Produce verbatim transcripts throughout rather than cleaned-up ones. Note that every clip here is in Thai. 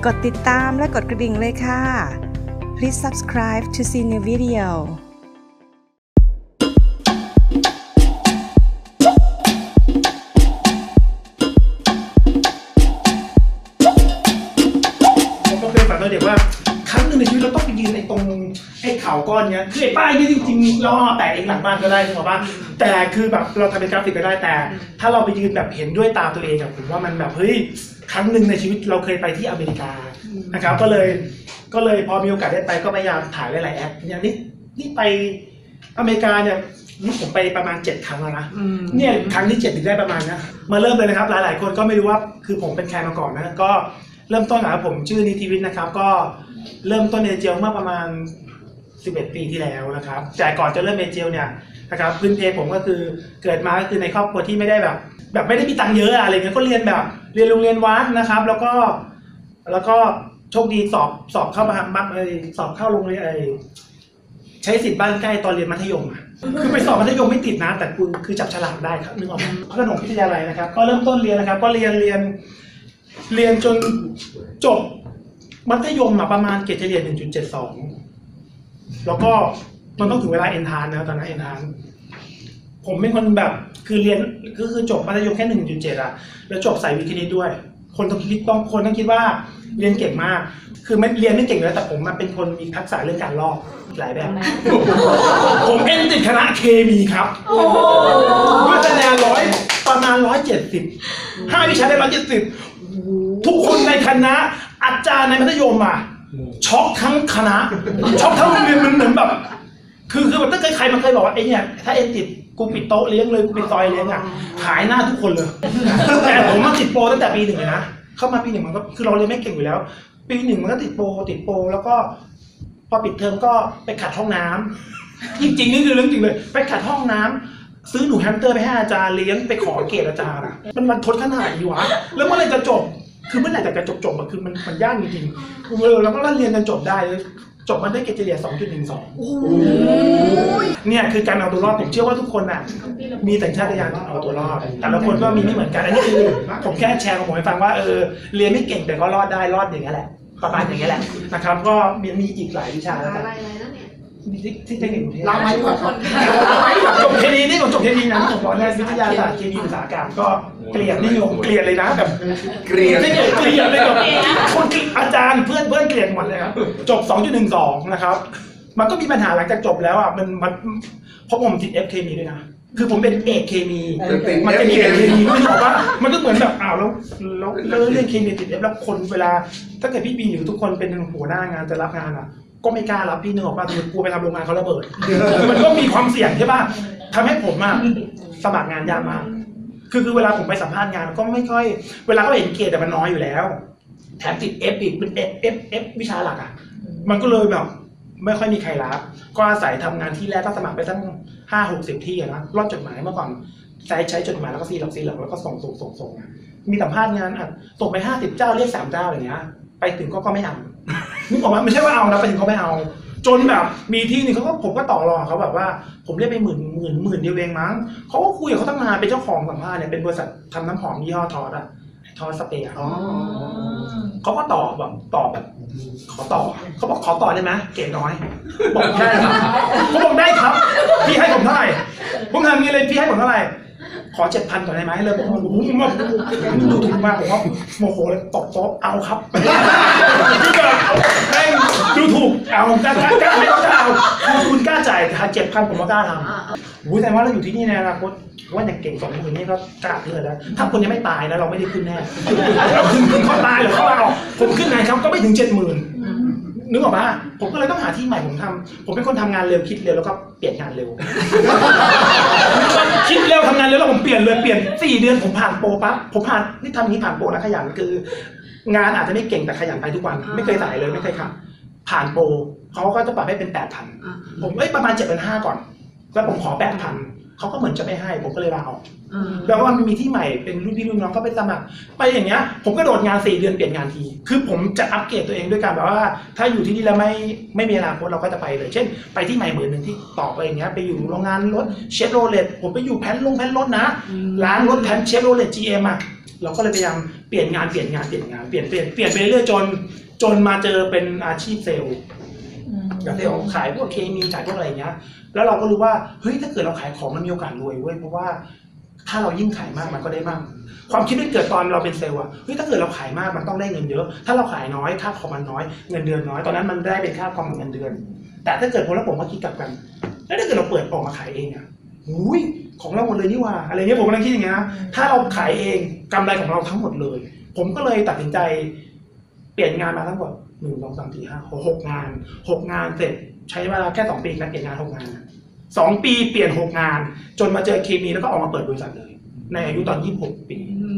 กดติดตามและกดกระดิ่งเลยค่ะ Please subscribe to see new video ผมก็เคยฝันตอนเด็กว่าครั้งหนึ่งในชีวิตเราต้องไปยืนไอ้ตรงไอ้เขาก้อนเนี้ยคือไอ้ป้ายนี่จริงๆเราเอาแปะเองหลังบ้านก็ได้ถูกป่ะแต่คือแบบเราทำเป็นกราฟิกก็ได้แต่ถ้าเราไปยืนแบบเห็นด้วยตาตัวเองอะผมว่ามันแบบเฮ้ยครั้งหนึ่งในชีวิตเราเคยไปที่อเมริกานะครับก็เลยก็เลยพอมีโอกาสได้ไปก็พยายามถ่ายหลายๆแอปอย่างนี้นี่ไปอเมริกาเนี่ยนี่ผมไปประมาณเจ็ดครั้งแล้วนะเนี่ยครั้งที่เจ็ดถึงได้ประมาณนี้มาเริ่มเลยนะครับหลายๆคนก็ไม่รู้ว่าคือผมเป็นใครมาก่อนนะก็เริ่มต้นนะครับผมชื่อนิติวิทย์นะครับก็เริ่มต้นเอเจลเมื่อประมาณสิบเอ็ดปีที่แล้วนะครับแต่ก่อนจะเริ่มเอเจลเนี่ยนะครับพื้นเพผมก็คือเกิดมาก็คือในครอบครัวที่ไม่ได้แบบแบบไม่ได้มีตังค์เยอะอะไรเงี้ยก็เรียนแบบเรียนโรงเรียนวัดนะครับแล้วก็แล้วก็โชคดีสอบสอบเข้ามามักเลยสอบเข้าโรงเรียนไอใช้สิทธิ์บ้านใกล้ตอนเรียนมัธยมอ่ะคือไปสอบมัธยมไม่ติดนะแต่คือคือจับฉลากได้ครับนึกออกไหมพระขนงวิทยาลัยนะครับก็เริ่มต้นเรียนนะครับก็เรียนเรียนเรียนจนจบมัธยมมาประมาณเกรดเฉลี่ย หนึ่งจุดเจ็ดสอง แล้วก็มันต้องถึงเวลาเอนทรานนะตอนนั้นเอนทรานผมเป็นคนแบบคือเรียนก็คือจบมัธยมแค่ หนึ่งจุดเจ็ด อ่ะแล้วจบสายวิทย์คณิตด้วยคนต้องคิดต้องคนต้องคิดว่าเรียนเก่งมากคือไม่เรียนไม่เก่งเลยแต่ผมมาเป็นคนมีทักษะเรื่องการลอกหลายแบบผมเอ็นติดคณะเคมีครับด้วยคะแนนร้อยประมาณร้อยเจ็ดสิบห้าวิชาได้ร้อยเจ็ดสิบทุกคนในคณะอาจารย์ในมัธยมอ่ะช็อกทั้งคณะช็อกทั้งโรงเรียนมันเหมือนแบบคือคือแบบถ้าใครมันเคยบอกว่าไอ้เนี่ยถ้าเอ็นติดกูปิดโต๊ะเลี้ยงเลยกูปิดซอยเลี้ยงอ่ะขายหน้าทุกคนเลยแต่ผมมาติดโปรตั้งแต่ปีหนึ่งเลยนะเข้ามาปีหนึ่งมันก็คือเราเรียนไม่เก่งอยู่แล้วปีหนึ่งมันก็ติดโปรติดโปรแล้วก็พอปิดเทอมก็ไปขัดห้องน้ำจริงๆนี่คือเรื่องจริงเลยไปขัดห้องน้ำซื้อหนูแฮมสเตอร์ไปให้อาจารย์เลี้ยงไปขอเกรดอาจารย์อ่ะมันมันทดขนาดอยู่วะแล้วเมื่อไหร่จะจบคือเมื่อไหร่จะจบจบอะคือมันมันยากจริงๆเออแล้วก็เรียนกันจบได้จบมาได้เกรดเฉลี่ย สองจุดหนึ่งสอง เนี่ยคือการเอาตัวรอดผมเชื่อว่าทุกคนน่ะมีสัญชาตญาณเอาตัวรอดแต่ละคนก็มีไม่เหมือนกันอันนี้คือผมแค่แชร์ของผมให้ฟังว่าเออเรียนไม่เก่งแต่ก็รอดได้รอดอย่างนี้แหละประมาณอย่างนี้แหละนะครับก็มีมีอีกหลายวิชาแล้วกันที่เทคนิคเราไม่ก่อนจบเคมีนี่ผมจบเคมีนะผมบอกแรกวิทยาศาสตร์เคมีอุตสาหกรรมก็เกลียดนิยมเกลียดเลยนะแบบเกลียดเกลียดเลยแบบคนอาจารย์เพื่อนเพื่อนเกลียดหมดเลยครับจบ สองจุดหนึ่งสอง นะครับมันก็มีปัญหาหลังจากจบแล้วอ่ะมันมันเพราะผมติด F เคมีด้วยนะคือผมเป็นเอกเคมีมันจะมีเอกเคมีไม่บอกว่ามันก็เหมือนแบบอ้าวแล้วแล้วเรื่องเคมีติด F แล้วคนเวลาถ้าเกิดพี่บีหรือทุกคนเป็นหัวหน้างานจะรับงานอ่ะก็ไม่กล้ารับพี่นึกออกป่ะคือกูไปทำโรงงานเขาระเบิดมันก็มีความเสี่ยงใช่ป่ะทำให้ผมอ่ะสมัครงานยากมากคือคือเวลาผมไปสัมภาษณ์งานก็ไม่ค่อยเวลาเขาเห็นเกรดแต่มันน้อยอยู่แล้วแถมติด F อีกเป็น F F F วิชาหลักอ่ะมันก็เลยแบบไม่ค่อยมีใครรับก็อาศัยทำงานที่แรกก็สมัครไปตั้งห้าหกสิบที่นะรอดจดหมายเมื่อก่อนใช้ใช้จดหมายแล้วก็ซีหลักซีหลักแล้วก็ส่งส่งส่งส่งมีสัมภาษณ์งานอ่ะส่งไปห้าสิบเจ้าเรียกสามเจ้าอย่างเงี้ยไปถึงก็ก็ไม่เอานึกออกไหมไม่ใช่ว่าเอานะไปถึงเขาไม่เอาจนแบบมีที่นึงเขาก็ผมก็ต่อรองเขาแบบว่าผมเรียกไปหมื่นหมื่นหมื่นเดียวเองมั้งเขาก็คุยกับเขาตั้งนานเป็นเจ้าของสัมภาษณ์เนี่ยเป็นบริษัททำน้ำหอมยี่ห้อทอสอะทอสสเปรย์เขาก็ต่อแบบต่อแบบขอต่อเขาบอกขอต่อได้ไหมเกรดน้อยบอกได้ครับเขาบอกได้ครับพี่ให้ผมเท่าไหร่ผมทำงี้เลยพี่ให้ผมเท่าไหร่ขอเจ็ดพันก่อนได้ไหมเลยบอกว่าโอ้โหผมว่าดูถูกมากผมว่าโมโหเลยตบโต๊ะเอาครับคือแบบแม่งดูถูกเอาผมกล้ากล้ากล้าให้เขาเอาคุณกล้าจ่ายเจ็ดพันผมก็กล้าทำอุ้ยแต่ว่าเราอยู่ที่นี่ในอนาคตว่าอย่างเก่งสองหมื่นนี่ก็กล้าขึ้นแล้วถ้าคนยังไม่ตายนะเราไม่ได้ขึ้นแน่เราขึ้นขึ้นเขาตายหรือเขาเอาผมขึ้นไงครับก็ไม่ถึงเจ็ดหมื่นนึกออกปะผมก็เลยต้องหาที่ใหม่ผมทำผมเป็นคนทำงานเร็วคิดเร็วแล้วก็เปลี่ยนงานเร็วคิดเร็วทำงานเร็วแล้วผมเปลี่ยนเลยเปลี่ยนสี่เดือนผมผ่านโปรปั๊บผมผ่านนี่ทำนี้ผ่านโปรนะขยันคืองานอาจจะไม่เก่งแต่ขยันไปทุกวันไม่เคยสายเลยไม่เคยขาดผ่านโปรเขาก็จะปรับให้เป็นแปดพันผมเอ้ยประมาณเจ็ดพันห้าก่อนแล้วผมขอแปดพันเขาก็เหมือนจะไม่ให้ผมก็เลยลาออกแล้วว่ามันมีที่ใหม่เป็นรุ่นพี่รุ่นน้องก็ไปสมัครไปอย่างเงี้ยผมก็โดดงานสี่เดือนเปลี่ยนงานทีคือผมจะอัปเกรดตัวเองด้วยการแบบว่าถ้าอยู่ที่นี่แล้วไม่ไม่มีอนาคตเราก็จะไปเลยเช่นไปที่ใหม่เหมือนหนึ่งที่ต่อไปอย่างเงี้ยไปอยู่โรงงานรถเชฟโรเลตผมไปอยู่แพนลงแพนรถนะล้างรถแพนเชฟโรเลต จี เอ็ม อ่ะเราก็เลยพยายามเปลี่ยนงานเปลี่ยนงานเปลี่ยนงานเปลี่ยนเปลี่ยนเปลี่ยนไปเรื่อยๆจนจนมาเจอเป็นอาชีพเซลล์กับเซลล์ขายพวกเคมีขายพวกอะไรอย่างเงี้ยแล้วเราก็รู้ว่าเฮ้ยถ้าเกิดเราขายของมันมีโอกาสรวยเว้ยเพราะว่าถ้าเรายิ่งขายมากมันก็ได้มากความคิดที่เกิดตอนเราเป็นเซลล์อะเฮ้ยถ้าเกิดเราขายมากมันต้องได้เงินเยอะถ้าเราขายน้อยค่าคอมมันน้อยเงินเดือนน้อยตอนนั้นมันได้เป็นค่าคอมเงินเดือนแต่ถ้าเกิดผมแล้วผมมาคิดกลับกันแล้วถ้าเกิดเราเปิดออกมาขายเองอะหุ้ยของเราหมดเลยนี่ว่าอะไรเงี้ยผมกำลังคิดอย่างเงี้ยถ้าเราขายเองกำไรของเราทั้งหมดเลยผมก็เลยตัดสินใจเปลี่ยนงานมาทั้งหมดหนึ่งสองสามสี่ห้าหกงานหกงานเสร็จใช้เวลาแค่สองปีการเปลี่ยนงานหกงานสองปีเปลี่ยนหกงานจนมาเจอเคมีแล้วก็ออกมาเปิดบริษัทเลยในอายุตอนยี่สิบหกปี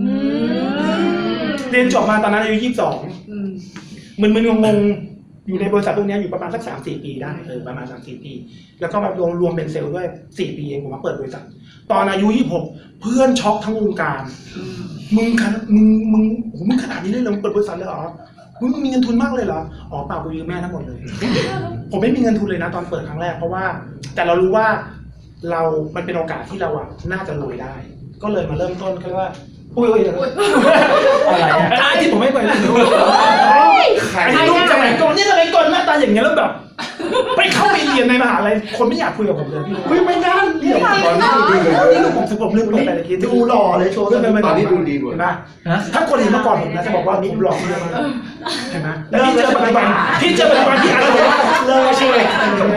เรียนจบมาตอนนั้นอายุยี่สิบสองมึนๆงงๆอยู่ในบริษัทพวกนี้อยู่ประมาณสักสามสี่ปีได้เออประมาณสามสี่ปีแล้วก็มารวมรวมเป็นเซลล์ด้วยสี่ปีเองผมมาเปิดบริษัทตอนอายุยี่สิบหกเพื่อนช็อกทั้งวงการมึงขนาดมึงมึงโอ้มึงขนาดนี้เลยเหรอมึงเปิดบริษัทเลยเหรอมึงมีเงินทุนมากเลยเหรออ๋อเปล่ากูยืมแม่ทั้งหมดเลยผมไม่มีเงินทุนเลยนะตอนเปิดครั้งแรกเพราะว่าแต่เรารู้ว่าเรามันเป็นโอกาสที่เราอะน่าจะรวยได้ก็เลยมาเริ่มต้นก็ว่าอุ้ยอุ้ยอะไรอ่ะที่ผมไม่ไปเลยไอ้ลูกสมัยก่อนนี่สมัยก่อนหน้าตาอย่างเงี้ยแล้วแบบไปเข้าไปเรียนในมหาลัยคนไม่อยากคุยกับผมเลยพี่อุ้ยไม่งานเรียนตอนนี้ดูดีนี่คือผมผมลืมเปิดไปเลยคิดดูหล่อเลยโชว์ตอนนี้ดูดีกว่าเห็นไหมถ้าคนเห็นเมื่อก่อนผมนะจะบอกว่าผมหล่อมากเห็นไหมแล้วพี่เจอปัจจุบันพี่เจอปัจจุบันพี่อาจจะบอกว่าเลยใช่ไหม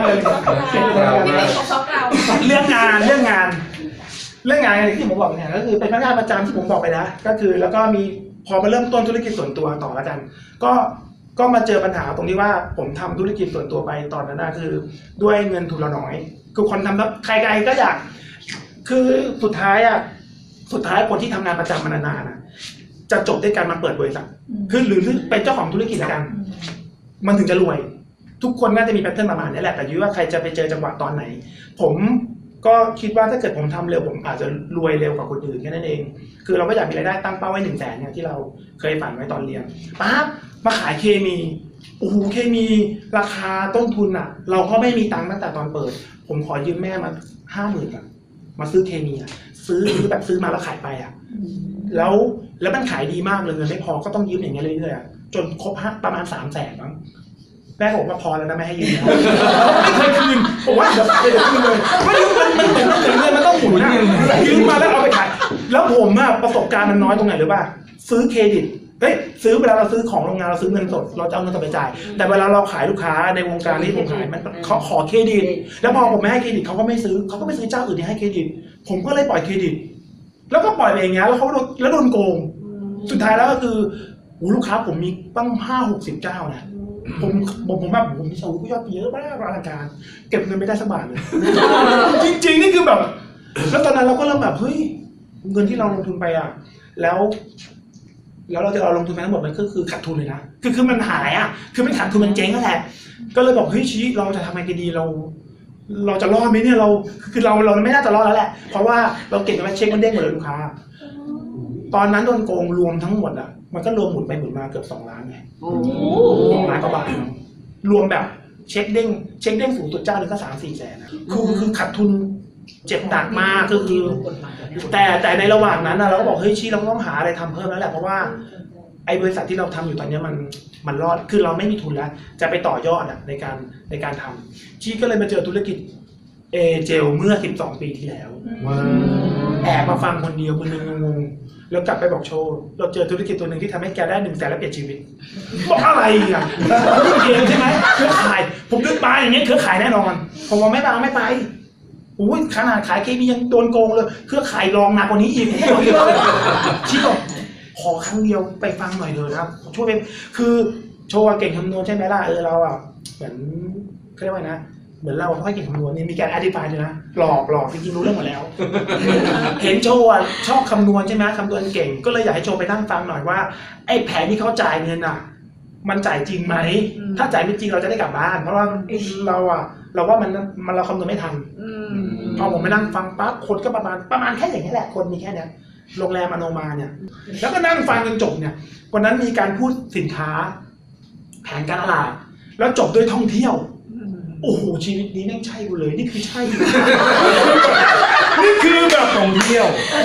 เรื่องงานเรื่องงานเรื่องงานที่ผมบอกเนี่ยก็คือเป็นพนักงานประจำที่ผมบอกไปนะก็คือแล้วก็มีพอมาเริ่มต้นธุรกิจส่วนตัวต่อแล้วกันก็ก็มาเจอปัญหาตรงที่ว่าผมทำธุรกิจส่วนตัวไปตอนนั้นนะคือด้วยเงินทุนเราน้อยคือคนทำแล้วใครๆก็อยากคือสุดท้ายอ่ะสุดท้ายคนที่ทำงานประจำมานานๆนะจะจบด้วยการมาเปิดบริษัทคือหรือเป็นเจ้าของธุรกิจแล้วกันมันถึงจะรวยทุกคนน่าจะมีแพทเทิร์นประมาณนี้แหละแต่อยู่ว่าใครจะไปเจอจังหวะตอนไหนผมก็คิดว่าถ้าเกิดผมทำเร็วผมอาจจะรวยเร็วกว่าคนอื่นแค่นั้นเองคือเราก็อยากมีรายได้ตั้งเป้าไว้หนึ่งแสนเนี่ยที่เราเคยฝันไว้ตอนเรียนปั๊บมาขายเคมีโอ้โหเคมีราคาต้นทุนอ่ะเราก็ไม่มีตังค์ตั้งแต่ตอนเปิดผมขอยืมแม่มาห้าหมื่นอ่ะมาซื้อเคมีอ่ะซื้อซื้อแบบซื้อมาแล้วขายไปอ่ะแล้วแล้วมันขายดีมากเลยเงินไม่พอก็ต้องยืมอย่างเงี้ยเรื่อยๆจนครบประมาณสามแสนมั้งแม่บอกว่าพอแล้วนะไม่ให้ยืมไม่เคยคืนผมว่าเดี๋ยวเดี๋ยวคืนเลยไม่ยืมมันมันเหมือนมันเหมือนเงินมันต้องหมุนนะยืมมาแล้วเอาไปขายแล้วผมอะประสบการณ์มันน้อยตรงไหนหรือป่ะซื้อเครดิตเฮ้ยซื้อเวลาเราซื้อของโรงงานเราซื้อเงินสดเราจะเอาเงินสดไปจ่ายแต่เวลาเราขายลูกค้าในวงการที่ผมขายมันเขาขอเครดิตแล้วพอผมไม่ให้เครดิตเขาก็ไม่ซื้อเขาก็ไม่ซื้อเจ้าอื่นที่ให้เครดิตผมก็เลยปล่อยเครดิตแล้วก็ปล่อยไปอย่างเงี้ยแล้วเขาแล้วโดนโกงสุดท้ายแล้วก็คือลูกค้าผมมีตั้งห้าหกสิบเจ้านะผมผมผมแบบผมมีชาวผู้ยอดเยอะมากอลังการเก็บเงินไม่ได้สักบาทเลยจริงๆนี่คือแบบแล้วตอนนั้นเราก็เริ่มแบบเฮ้ยเงินที่เราลงทุนไปอ่ะแล้วแล้วเราจะเราลงทุนไปทั้งหมดมันก็คือขาดทุนเลยนะคือคือมันหายอ่ะคือมันขาดทุนมันเจ๊งก็แหละก็เลยบอกเฮ้ยชี้เราจะทำไงกันดีเราเราจะรอดไหมเนี่ยเราคือเราเราไม่น่าจะรอดแล้วแหละเพราะว่าเราเก็บเงินเช็คมันเด้งหมดเลยลูกค้าตอนนั้นโดนโกงรวมทั้งหมดอ่ะมันก็รวมหมุนไปหมุนมาเกือบสองล้านไงสองล้านกว่าบาทรวมแบบเช็คเด้งเช็คเด้งสูงสุดเจ้าหนึ่งก็สามสี่แสนนะคือคือขาดทุนเจ็บหนักมากก็คือแต่แต่ในระหว่างนั้นเราก็บอกเฮ้ยชี้เราต้องหาอะไรทำเพิ่มแล้วแหละเพราะว่าไอ้บริษัทที่เราทำอยู่ตอนนี้มันมันรอดคือเราไม่มีทุนแล้วจะไปต่อยอดอ่ะในการในการทำชี้ก็เลยมาเจอธุรกิจเอเจลเมื่อสิบสองปีที่แล้วแอบมาฟังคนเดียวมึนๆงงๆแล้วกลับไปบอกโชว์เราเจอธุรกิจตัวหนึ่งที่ทำให้แกได้หนึ่งแสนและเปลี่ยนชีวิตบอกอะไรอ่ะรุ่นเกมใช่ไหมเครือข่ายผมนึกมาอย่างเงี้ยเครือข่ายแน่นอนผมว่าไม่ไปไม่ไปอุ้ยขนาดขายเคมียังโดนโกงเลยเครือข่ายรองหนักกว่านี้อีกชี้บอกขอครั้งเดียวไปฟังหน่อยเถอะครับช่วยเป็นคือโชว์เก่งคำนวณใช่ไหมล่ะเออเราอ่ะเหมือนเขาเรียกว่านะเหมือนเราไม่เก่งคำนวณนี่มีการอธิบายเลยนะหลอกหลอกจริงๆรู้เรื่องหมดแล้วเห็นโชว์ชอบคำนวณใช่ไหมคำนวณเก่งก็เลยอยากให้โชว์ไปนั่งฟังหน่อยว่าไอ้แผนที่เขาจ่ายเงินอ่ะมันจ่ายจริงไหมถ้าจ่ายไม่จริงเราจะได้กลับบ้านเพราะว่าเราอ่ะเราว่ามันมันเราคำนวณไม่ทันพอผมไปนั่งฟังปั๊บคนก็ประมาณประมาณแค่อย่างนี้แหละคนมีแค่เนี้ยโรงแรมอโนมาเนี่ยแล้วก็นั่งฟังจนจบเนี่ยวันนั้นมีการพูดสินค้าแผนการตลาดแล้วจบด้วยท่องเที่ยวโอ้โหชีวิตนี้แม่งใช่กูเลยนี่คือใช่นี่คือแบบท่องเที่ยวจบ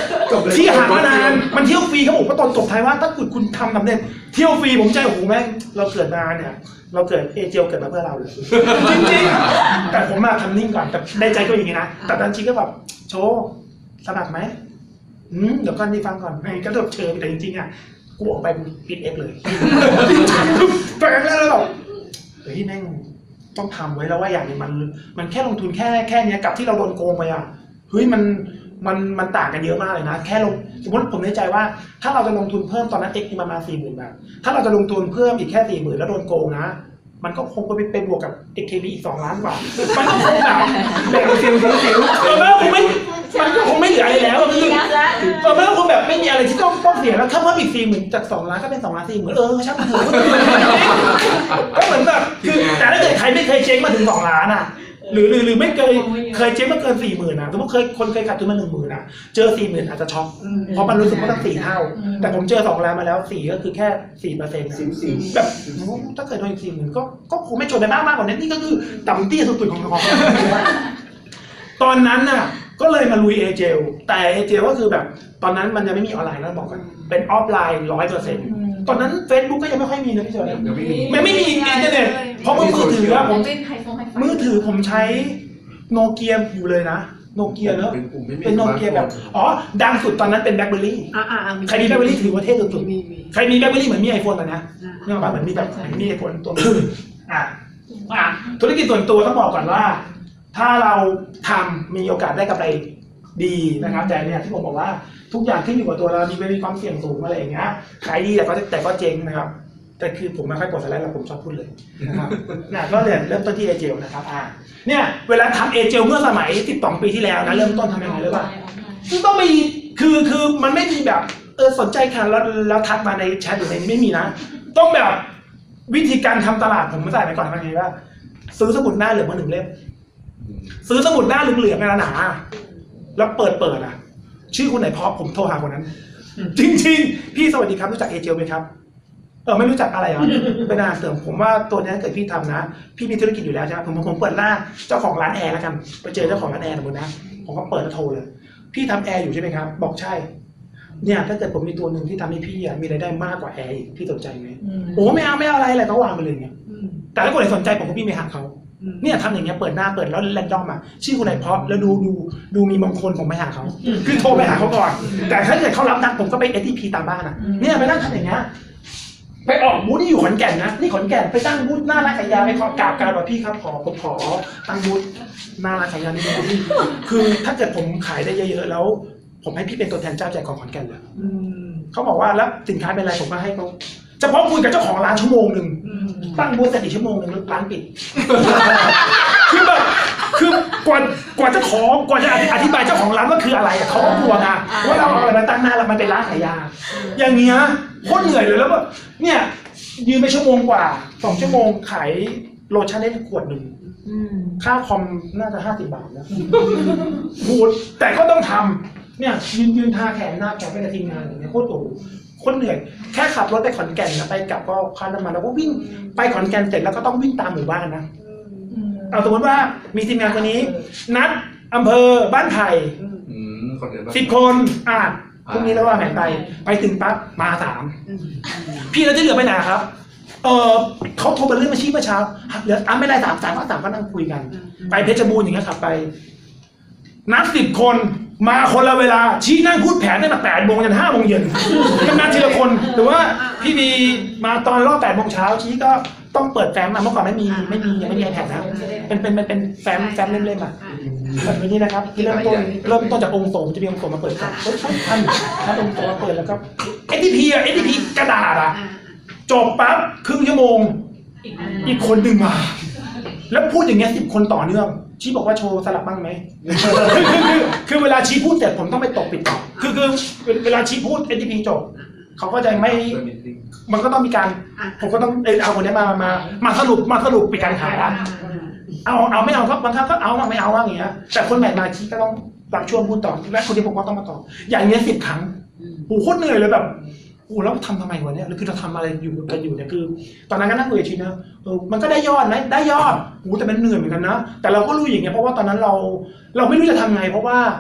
ที่หามานานมันเที่ยวฟรีเขาบอกว่าตอนจบท้ายว่าถ้าคุณคุณทำสำเร็จเที่ยวฟรีผมใจโอ้โหแม่งเราเกิดมาเนี่ยเราเกิดเอเจลเกิดมาเพื่อเราเลยจริงๆแต่ผมมาทำนิ่งก่อนแต่ในใจก็อย่างนี้นะแต่ตอนจริงก็แบบโชว์สมัครไหมอืมเดี๋ยวก่อนดีฟังก่อนไอ้ก็ต้องเชิญแต่จริงๆอ่ะกูออกไปปิดเอฟเลยแปลงแล้วเราเฮ้ยแม่งต้องทำไว้แล้วว่าอย่างนี้มันมันแค่ลงทุนแค่แค่นี้กับที่เราโดนโกงไปอ่ะเฮ้ยมันมันมันต่างกันเยอะมากเลยนะแค่ลงสมมติผมในใจว่าถ้าเราจะลงทุนเพิ่มตอนนั้นเอ็กซ์ประมาณสี่หมื่นบาทถ้าเราจะลงทุนเพิ่มอีกแค่สี่หมื่นแล้วโดนโกงนะมันก็คงไปเป็นบวกกับเอ็กเคบีอีกสองล้านกว่ามันก็คงแบบแบ่งฟิลฟิลฟิลเออมันก็คงไม่มันก็คงไม่เหลืออะไรแล้วคือเออมันก็คงแบบไม่มีอะไรที่ต้องต้องเสียแล้วถ้าเพิ่มอีกสี่หมื่นจากสองล้านก็เป็นสองล้านสี่หมื่นเออช่างมันเถอะก็เหมือนแบบคือแต่ถ้าเกิดใครไม่เคยเจ๊งมาถึงสองล้านอ่ะหรือหรือหรือไม่เคยเคยเจ๊งมาเกินสี่หมื่นนะสมมติเคยคนเคยขาดทุนมาหนึ่งหมื่นนะเจอสี่หมื่นอาจจะช็อกเพราะมันรู้สึกว่าต้องสี่เท่าแต่ผมเจอสองล้านมาแล้วสี่ก็คือแค่สี่เปอร์เซ็นต์แบบถ้าเกิดโดนอีกสี่หมื่นก็ก็คงไม่จนไปมากมากกว่านี้นี่ก็คือต่ำเตี้ยสุดๆของของตอนนั้นน่ะก็เลยมาลุยเอเจลแต่เอเจลก็คือแบบตอนนั้นมันยังไม่มีออนไลน์แล้วบอกกันเป็นออฟไลน์ร้อยเปอร์เซ็นต์ตอนนั้น Facebook ก็ยังไม่ค่อยมีนะพี่เจอไม่ไม่มีอินเทอร์เน็ตเพราะมือถือผมมือถือผมใช้โนเกียอยู่เลยนะโนเกียเนอะเป็นโนเกียแบบอ๋อดังสุดตอนนั้นเป็นแบล็คเบอร์รี่ใครมีแบล็คเบอร์รี่ถือว่าเท่สุดๆใครมีแบล็คเบอร์รี่เหมือนมีไอโฟนตอนนี้เนี่ยเหมือนมีแบบมีไอโฟนตัวนึงอ่ะอ่ะธุรกิจส่วนตัวต้องบอกก่อนว่าถ้าเราทำมีโอกาสได้กำไรดีนะครับแต่เนี่ยที่ผมบอกว่าทุกอย่างขึ้นอยู่กับตัวเรามีมีความเสี่ยงสูงอะไรอย่างเงี้ยขายดีแต่ก็แต่ก็เจ๊งนะครับแต่คือผมไม่ค่อยกดสไลด์แล้วผมชอบพูดเลยนะครับเนี่ยก็เลยเริ่มต้นที่เอเจลนะครับอ่าเนี่ยเวลาทำเอเจลเมื่อสมัยสิบสองปีที่แล้วนะเริ่มต้นทำยังไงหรือเปล่าต้องมีคือคือมันไม่มีแบบเออสนใจค่ะแล้วแล้วทักมาในแชทหรือในนี้ไม่มีนะต้องแบบวิธีการทำตลาดผมไม่ใส่ไปก่อนทำยังไงว่าซื้อสมุดหน้าเหลืองมาหนึ่งเล่มซื้อสมุดหน้าเหลืองๆหนาๆแล้วเปิดเปิดอ่ะชื่อคนไหนพอผมโทรหาคนนั้นจริงๆพี่สวัสดีครับรู้จักเอเจลไหมครับเออไม่รู้จักอะไรอ่ะเป็นอาเสริมผมว่าตัวนี้เกิดพี่ทำนะพี่มีธุรกิจอยู่แล้วใช่ไหมผมผมเปิดหน้าเจ้าของร้านแอร์แล้วกันไปเจอเจ้าของร้านแอร์สมมตินะผมก็เปิดแล้วโทรเลยพี่ทำแอร์อยู่ใช่ไหมครับบอกใช่เนี่ยถ้าเกิดผมมีตัวหนึ่งที่ทำให้พี่อ่ะมีรายได้มากกว่าแอร์อีกพี่สนใจไหมโอ้ไม่เอาไม่เอาอะไรอะไรก็วางไปเลยเนี่ยแต่ถ้าคนไหนสนใจผมก็พี่ไม่หักเขาเนี่ยทำอย่างเงี้ยเปิดหน้าเปิดแล้วแรนดอมอ่ะชื่อคนไหนเพราะแล้วดูดูดูมีมงคลผมไปหาเขาคือโทรไปหาเขาก่อนแต่ถ้าเกิดเขารับนัดผมก็ไปเอทีพีตามบ้านอ่ะเนี่ยไปนั่งทำอย่างเงี้ยไปออกบูธที่อยู่ขอนแก่นนะนี่ขอนแก่นไปตั้งบูธหน้าร้านขายยาไปขอกราบการว่าพี่ครับขอผมขอตั้งบูธหน้าร้านขายยานี่นะคือถ้าเกิดผมขายได้เยอะๆแล้วผมให้พี่เป็นตัวแทนเจ้าใจของขอนแก่นเลยเขาบอกว่าแล้วสินค้าเป็นอะไรผมก็ให้เขาเฉพาะคุยกับเจ้าของร้านชั่วโมงหนึ่งตั้งบูธแต่อีกชั่วโมงหนึ่งร้านปิดคือแบบคือกว่ากว่าจะขอกว่าจะอธิบายเจ้าของร้านว่าคืออะไรเขาก็กลัวนะว่าเราเอาอะไรมาตั้งหน้าแล้วมันเป็นร้านขายยาอย่างเงี้ยโคตรเหนื่อยเลยแล้วแบบเนี่ยยืนไปชั่วโมงกว่าสองชั่วโมงขายโลชั่นได้ขวดหนึ่งค่าคอมน่าจะห้าสิบบาทนะพูดแต่ก็ต้องทำเนี่ยยืนยืนท่าแขนหน้าแขนไปกับทีมงานอย่างเงี้ยโคตรโอ้คนเหนื่อยแค่ขับรถไปขอนแก่นนะไปกลับก็ค่าน้ำมันแล้วก็วิ่งไปขอนแก่นเสร็จแล้วก็ต้องวิ่งตามหมู่บ้านนะเอาสมมติว่ามีทีมงานคนนี้นัดอำเภอบ้านไผ่สิบคนอ่ะพรุ่งนี้แล้วว่าแผนไปไปถึงปั๊บมาสามพี่เราจะเหลือไปไหนครับเออเขาโทรมาเรื่องมาชี้เมื่อเช้าเหลืออ่ะไม่ได้สามสามก็สามก็นั่งคุยกันไปเพชรบูรณ์อย่างเงี้ยขับไปนัดสิบคนมาคนละเวลาชี้นั่งพูดแผนตั้งแต่แปดโมงจนห้าโมงเย็นก็นัดทีละคนหรือว่าพี่บีมาตอนรอบแปดโมงเช้าชี้ก็ต้องเปิดแฟ้มมาเมื่อก่อนไม่มีไม่มียังไม่มีไอแพดนะเป็นเป็นเป็นแฟ้มแฟ้มเล่มๆอ่ะแบบนี้นะครับที่เริ่มต้นเริ่มต้นจากองค์โสมจะมีองค์โสมมาเปิดก่อนท่านท่านองค์โสมมาเปิดแล้วก็เอทีพีอ่ะเอทีพีกระดาษอ่ะจบปั๊บครึ่งชั่วโมงอีกคนหนึ่งมาแล้วพูดอย่างเงี้ยสิบคนต่อเนื่องชี้บอกว่าโชว์สลับบ้างไหมคือคือคือเวลาชี้พูดเสร็จผมต้องไปตบปิดต่อคือคือเวลาชี้พูด เอ็น ที พี จบเขาก็จะไม่มันก็ต้องมีการผมก็ต้องเอาคนนี้มามามาสรุปมาสรุปปิดการขายละเอาเอาไม่เอาก็บางครั้งก็เอาไม่เอาว่าอย่างเงี้ยแต่คนใหม่มาชี้ก็ต้องรับช่วงพูดต่อและคนที่ผมก็ต้องมาต่ออย่างเงี้ยสิบครั้งโอ้โหโคตรเหนื่อยเลยแบบโอ้แล้วทำทำไมวะเนี่ยคือเราทำอะไรอยู่กันอยู่เนี่ยคือตอนนั้นก็นั่งคุยกับชีนะเออมันก็ได้ยอดไหมได้ยอดโอ้แต่มันเหนื่อยเหมือนกันนะแต่เราก็รู้อย่างเงี้ยเพราะว่าตอนนั้นเราเราไม่รู้จะทำไงเพราะว่า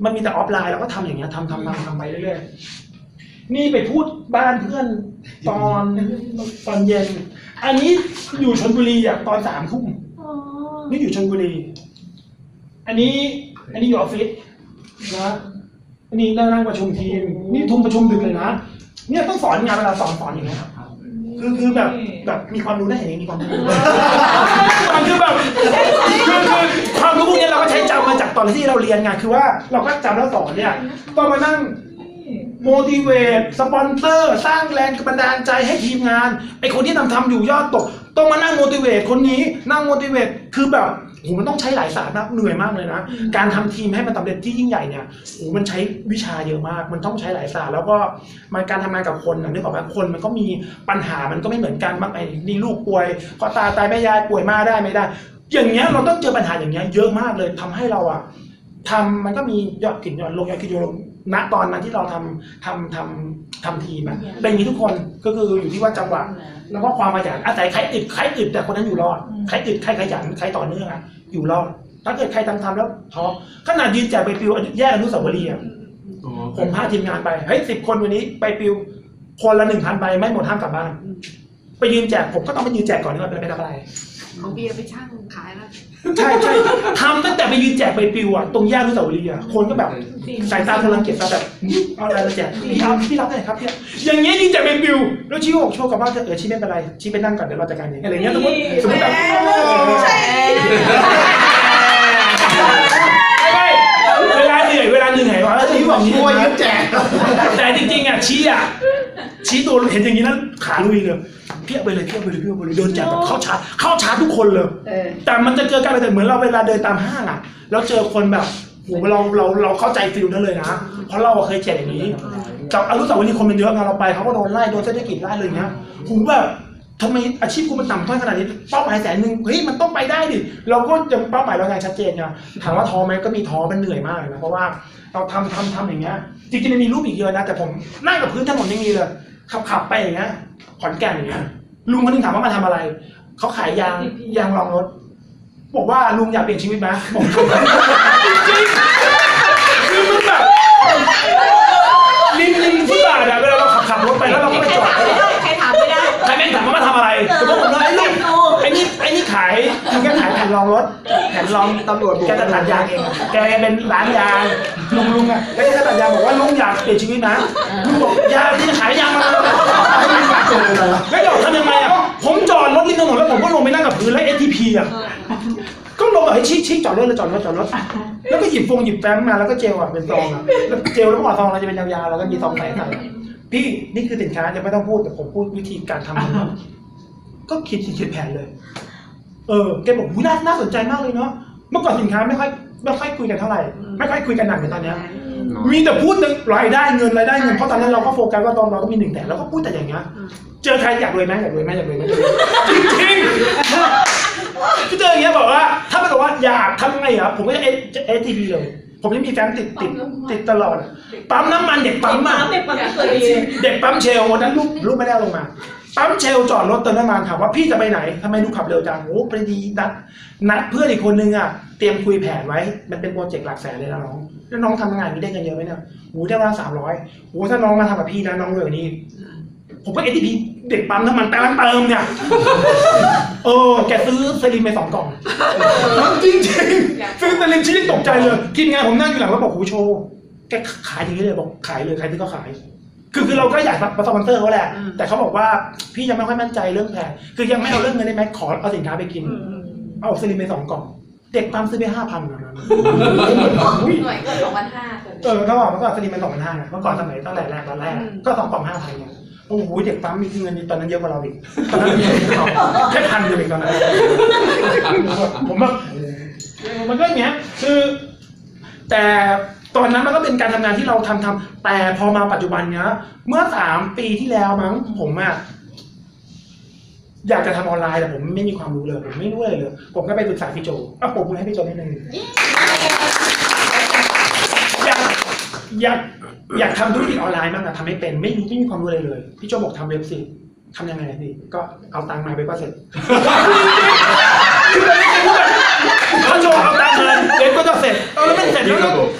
มันมีแต่ออฟไลน์เราก็ทำอย่างเงี้ยทำทำทำทำไปเรื่อยๆนี่ไปพูดบ้านเพื่อนตอนตอนเย็นอันนี้อยู่ชลบุรีอ่ะตอนสามทุ่มนี่อยู่ชลบุรีอันนี้อันนี้อยู่ออฟฟิศนะอันนี้นั่งนั่งประชุมทีมนี่ทุ่มประชุมดึกเลยนะเนี่ยต้องสอนงานเวลาสอนสอนอย่างเงี้ยคือคือแบบแบบมีความรู้ได้อย่างนี้มีความรู้มันคือแบบคือคือความรู้พวกนี้เราก็ใช้จำมาจากตอนที่เราเรียนไงคือว่าเราก็จำแล้วสอนเนี่ยต้องมานั่ง motivate สปอนเซอร์สร้างแรงบันดาลใจให้ทีมงานไอคนที่ทำทำอยู่ยอดตกต้องมานั่ง motivate คนนี้นั่ง motivate คือแบบโหมันต้องใช้หลายศาสตร์นะเหนื่อยมากเลยนะการทำทีมให้มันสำเร็จที่ยิ่งใหญ่เนี่ยโหมันใช้วิชาเยอะมากมันต้องใช้หลายศาสตร์แล้วก็มันการทำงานกับคนนะนึกออกไหมคนมันก็มีปัญหามันก็ไม่เหมือนกันบางไอ้นี่ลูกป่วยพ่อตาตายแม่ยายป่วยมาได้ไม่ได้อย่างเงี้ยเราต้องเจอปัญหาอย่างเงี้ยเยอะมากเลยทำให้เราอะทำมันก็มียอดขึ้นยอดลงยอดขึ้นยอดลงณตอนนั้นที่เราทำทำทำทำทีมอะเป็นอย่างนี้ทุกคนก็คืออยู่ที่ว่าจังหวะแล้วก็ความขยันอาศัยใครอึดใครอึดแต่คนนั้นอยู่รอดใครอึดใครขยันใครต่อเนื่องอะอยู่รอดถ้าเกิดใครทำทำแล้วท้อขนาดยืนแจกใบปลิวแยกอนุสาวรีย์อะผมพาทีมงานไปเฮ้ยสิบคนวันนี้ใบปลิวคนละหนึ่งพันใบไม่หมดห้ามกลับบ้านไปยืนแจกผมก็ต้องไปยืนแจกก่อนนี่ว่าเป็นอะไรของเบียร์ไปช่างขายแล้วใช่ใช่ทำตั้งแต่ไปยืนแจกใบปลิวอ่ะตรงแยกอนุสาวรีย์อ่ะคนก็แบบสายตาคนรังเกียจตาแบบเอาอะไรมาแจกพี่เอาพี่รับได้ครับพี่อย่างเงี้ยยืนแจกใบปลิวแล้วชี้บอกโชว์กับว่าจะเออชี้ไม่เป็นไรชี้ไปนั่งก่อนเดี๋ยวเราจัดการเองอะไรเงี้ยสมมติสมมติแบบไม่เวลาเหนื่อยเวลาเหนื่อยว่าแล้วชี้บอกนี้ว่ายืนแจกแต่จริงๆอ่ะชี้อ่ะชี้ตัวเห็นอย่างนี้นั้นขาลุยเลยเพี้ยไปเลยเพี้ยไปเลยเพี้ยไปเลยเดินแจกแบบเข้าชาร์จเข้าชาร์จทุกคนเลยแต่มันจะเจอการเหมือนเราเวลาเดินตามห้างอ่ะแล้วเจอคนแบบโหเราเราเราเข้าใจฟิลนั้นเลยนะเพราะเราเคยแจกอย่างนี้กับอนุสาวรีย์คนมันเยอะไงเราไปเขาก็โดนไล่โดนเศรษฐกิจไล่เลยเงี้ยผมแบบทำไมอาชีพกูมันต่ำต้อยขนาดนี้เป้าหมายแสนหนึ่งเฮ้ยมันต้องไปได้ดิเราก็ยังเป้าหมายเราอย่างชัดเจนไงถามว่าท้อไหมก็มีท้อมันเหนื่อยมากนะเพราะว่าเราทำทำทำอย่างเงี้ยจริงๆมันมีรูปอีกเยอะนะแต่ผมนั่งกับพื้นถนนยังมีเลยขับขับไปอย่างเงี้ยขอนแก่นอย่างเงี้ยลุงคนนึงถามว่ามาทำอะไรเขาขายยางยางรองรถบอกว่าลุงอยากเปลี่ยนชีวิตไหมผมจริงคือมันแบบริมริมฟุตบาทอะเวลาเราขับขับรถไปแล้วเราก็ไปจอดใครถามไม่ได้ใครไม่ถามว่ามาทำอะไรแต่ผมบอกว่าไอ้ลุงไอ้นี่ไอ้นี่ขายแกขายแผ่นรองรถแผ่นรองตำรวจแกจะตัดยางเองแกเป็นร้านยางลุงลุงอะแล้วแกจะตัดยางบอกว่าลุงอยากเปลี่ยนชีวิตนะลุงบอกยางที่จะขายยางมาแล้วแล้วเดี๋ยวทำยังไงอะผมจอดรถริมถนนแล้วผมก็ลงไปนั่งกับพื้นแล้ว เอ ที พี อะก็ลงแบบให้ชี้ชี้จอดรถเลยจอดรถจอดรถแล้วก็หยิบฟงหยิบแฟ้มมาแล้วก็เจลอะเป็นซองอะแล้วเจลแล้วก็ห่อซองเราจะเป็นยาวๆแล้วก็มีซองใส่ใส่พี่นี่คือสินค้าจะไม่ต้องพูดแต่ผมพูดวิธีการทำก็คิดคิดแผนเลยเออแกบอกน่าน่าสนใจมากเลยเนาะเมื่อก่อนสินค้าไม่ค่อยไม่ค่อยคุยกันเท่าไหร่ไม่ค่อยคุยกันหนักเหมือนตอนนี้มีแต่พูดรายได้เงินรายได้เงินเพราะตอนนั้นเราก็โฟกัสว่าตอนเราก็มีหนึ่งแต่เราก็พูดแต่อย่างเงี้ยเจอใครอยากรวยไหมอยากรวยไหมอยากรวยไหมจริงจริงก็เจออย่างเงี้ยบอกว่าถ้าไม่บอกว่าอยากทำไงอ่ะผมก็จะเอเอทีพีเลยผมจะมีแฟ้มติดติดติดตลอดปั๊มน้ำมันเด็กปั๊มอ่ะเด็กปั๊มเชลวันนั้นลูกลูกไม่ได้ลงมาปั๊มเชลจอดรถเติมน้ำมันถามว่าพี่จะไปไหนทำไมลูกขับเร็วจังโอ้พอดีนัดนัดเพื่อนอีกคนนึงอ่ะเตรียมคุยแผนไว้มันเป็นโปรเจกต์หลักแสนเลยนะน้องแล้วน้องทำงานมีได้เงินเยอะไหมเนี่ยโอ้ได้วันละสามร้อยโอ้ถ้าน้องมาทำกับพี่นะน้องรวยกว่านี้ผมก็เอทีพีเด็กปั๊มน้ำมันแต่ละเติมเนี่ยเออแกซื้อสลิมไปสองกล่องจริงจริงซื้อสลิมชิ้นตกใจเลยทีมงานผมนั่งอยู่หลังแล้วบอกโหโชว์แกขายอย่างนี้เลยบอกขายเลยใครที่ก็ขายคือคือเราก็อยากมาสปอนเซอร์เขาแหละแต่เขาบอกว่าพี่ยังไม่ค่อยมั่นใจเรื่องแผนคือยังไม่เอาเรื่องเงินได้ไหมขอเอาสินค้าไปกินเอาสลิมไปสองกล่องเด็กปั๊มซื้อไปห้าพันนะหน่วยก็สองพันห้าเออเขาบอกเมื่อก่อนสลิมมันสองพันห้าเมื่อก่อนสมัยตั้งแต่แรกตอนแรกก็สองกล่องห้าพันเนี่ยโอ้โหเด็กปั๊มมีเงินตอนนั้นเยอะกว่าเราอีกตอนนั้นแค่พันเดียวเองตอนนั้นผมว่ามันก็อย่างเงี้ยคือแต่ตอนนั้นมันก็เป็นการทำงานที่เราทำทำแต่พอมาปัจจุบันเนี้ยเมื่อสามปีที่แล้วมั้งผมอะอยากจะทำออนไลน์แต่ผมไม่มีความรู้เลยผมไม่รู้เลยเลยผมก็ไปปรึกษาพี่โจอ่ะผมให้พี่โจนิดนึงอยากอยากอยากทำธุรกิจออนไลน์บ้างอะทำไม่เป็นไม่รู้ไม่มีความรู้เลยเลยพี่โจบอกทำเว็บสิทำยังไงพี่ก็เอาตังค์มาไปก็เสร็จคือมันไม่ใช่ว่าแบบถ้าโจเอาตังค์เลยเว็บก็จะเสร็จเออแล้วมันเสร็จแล้ว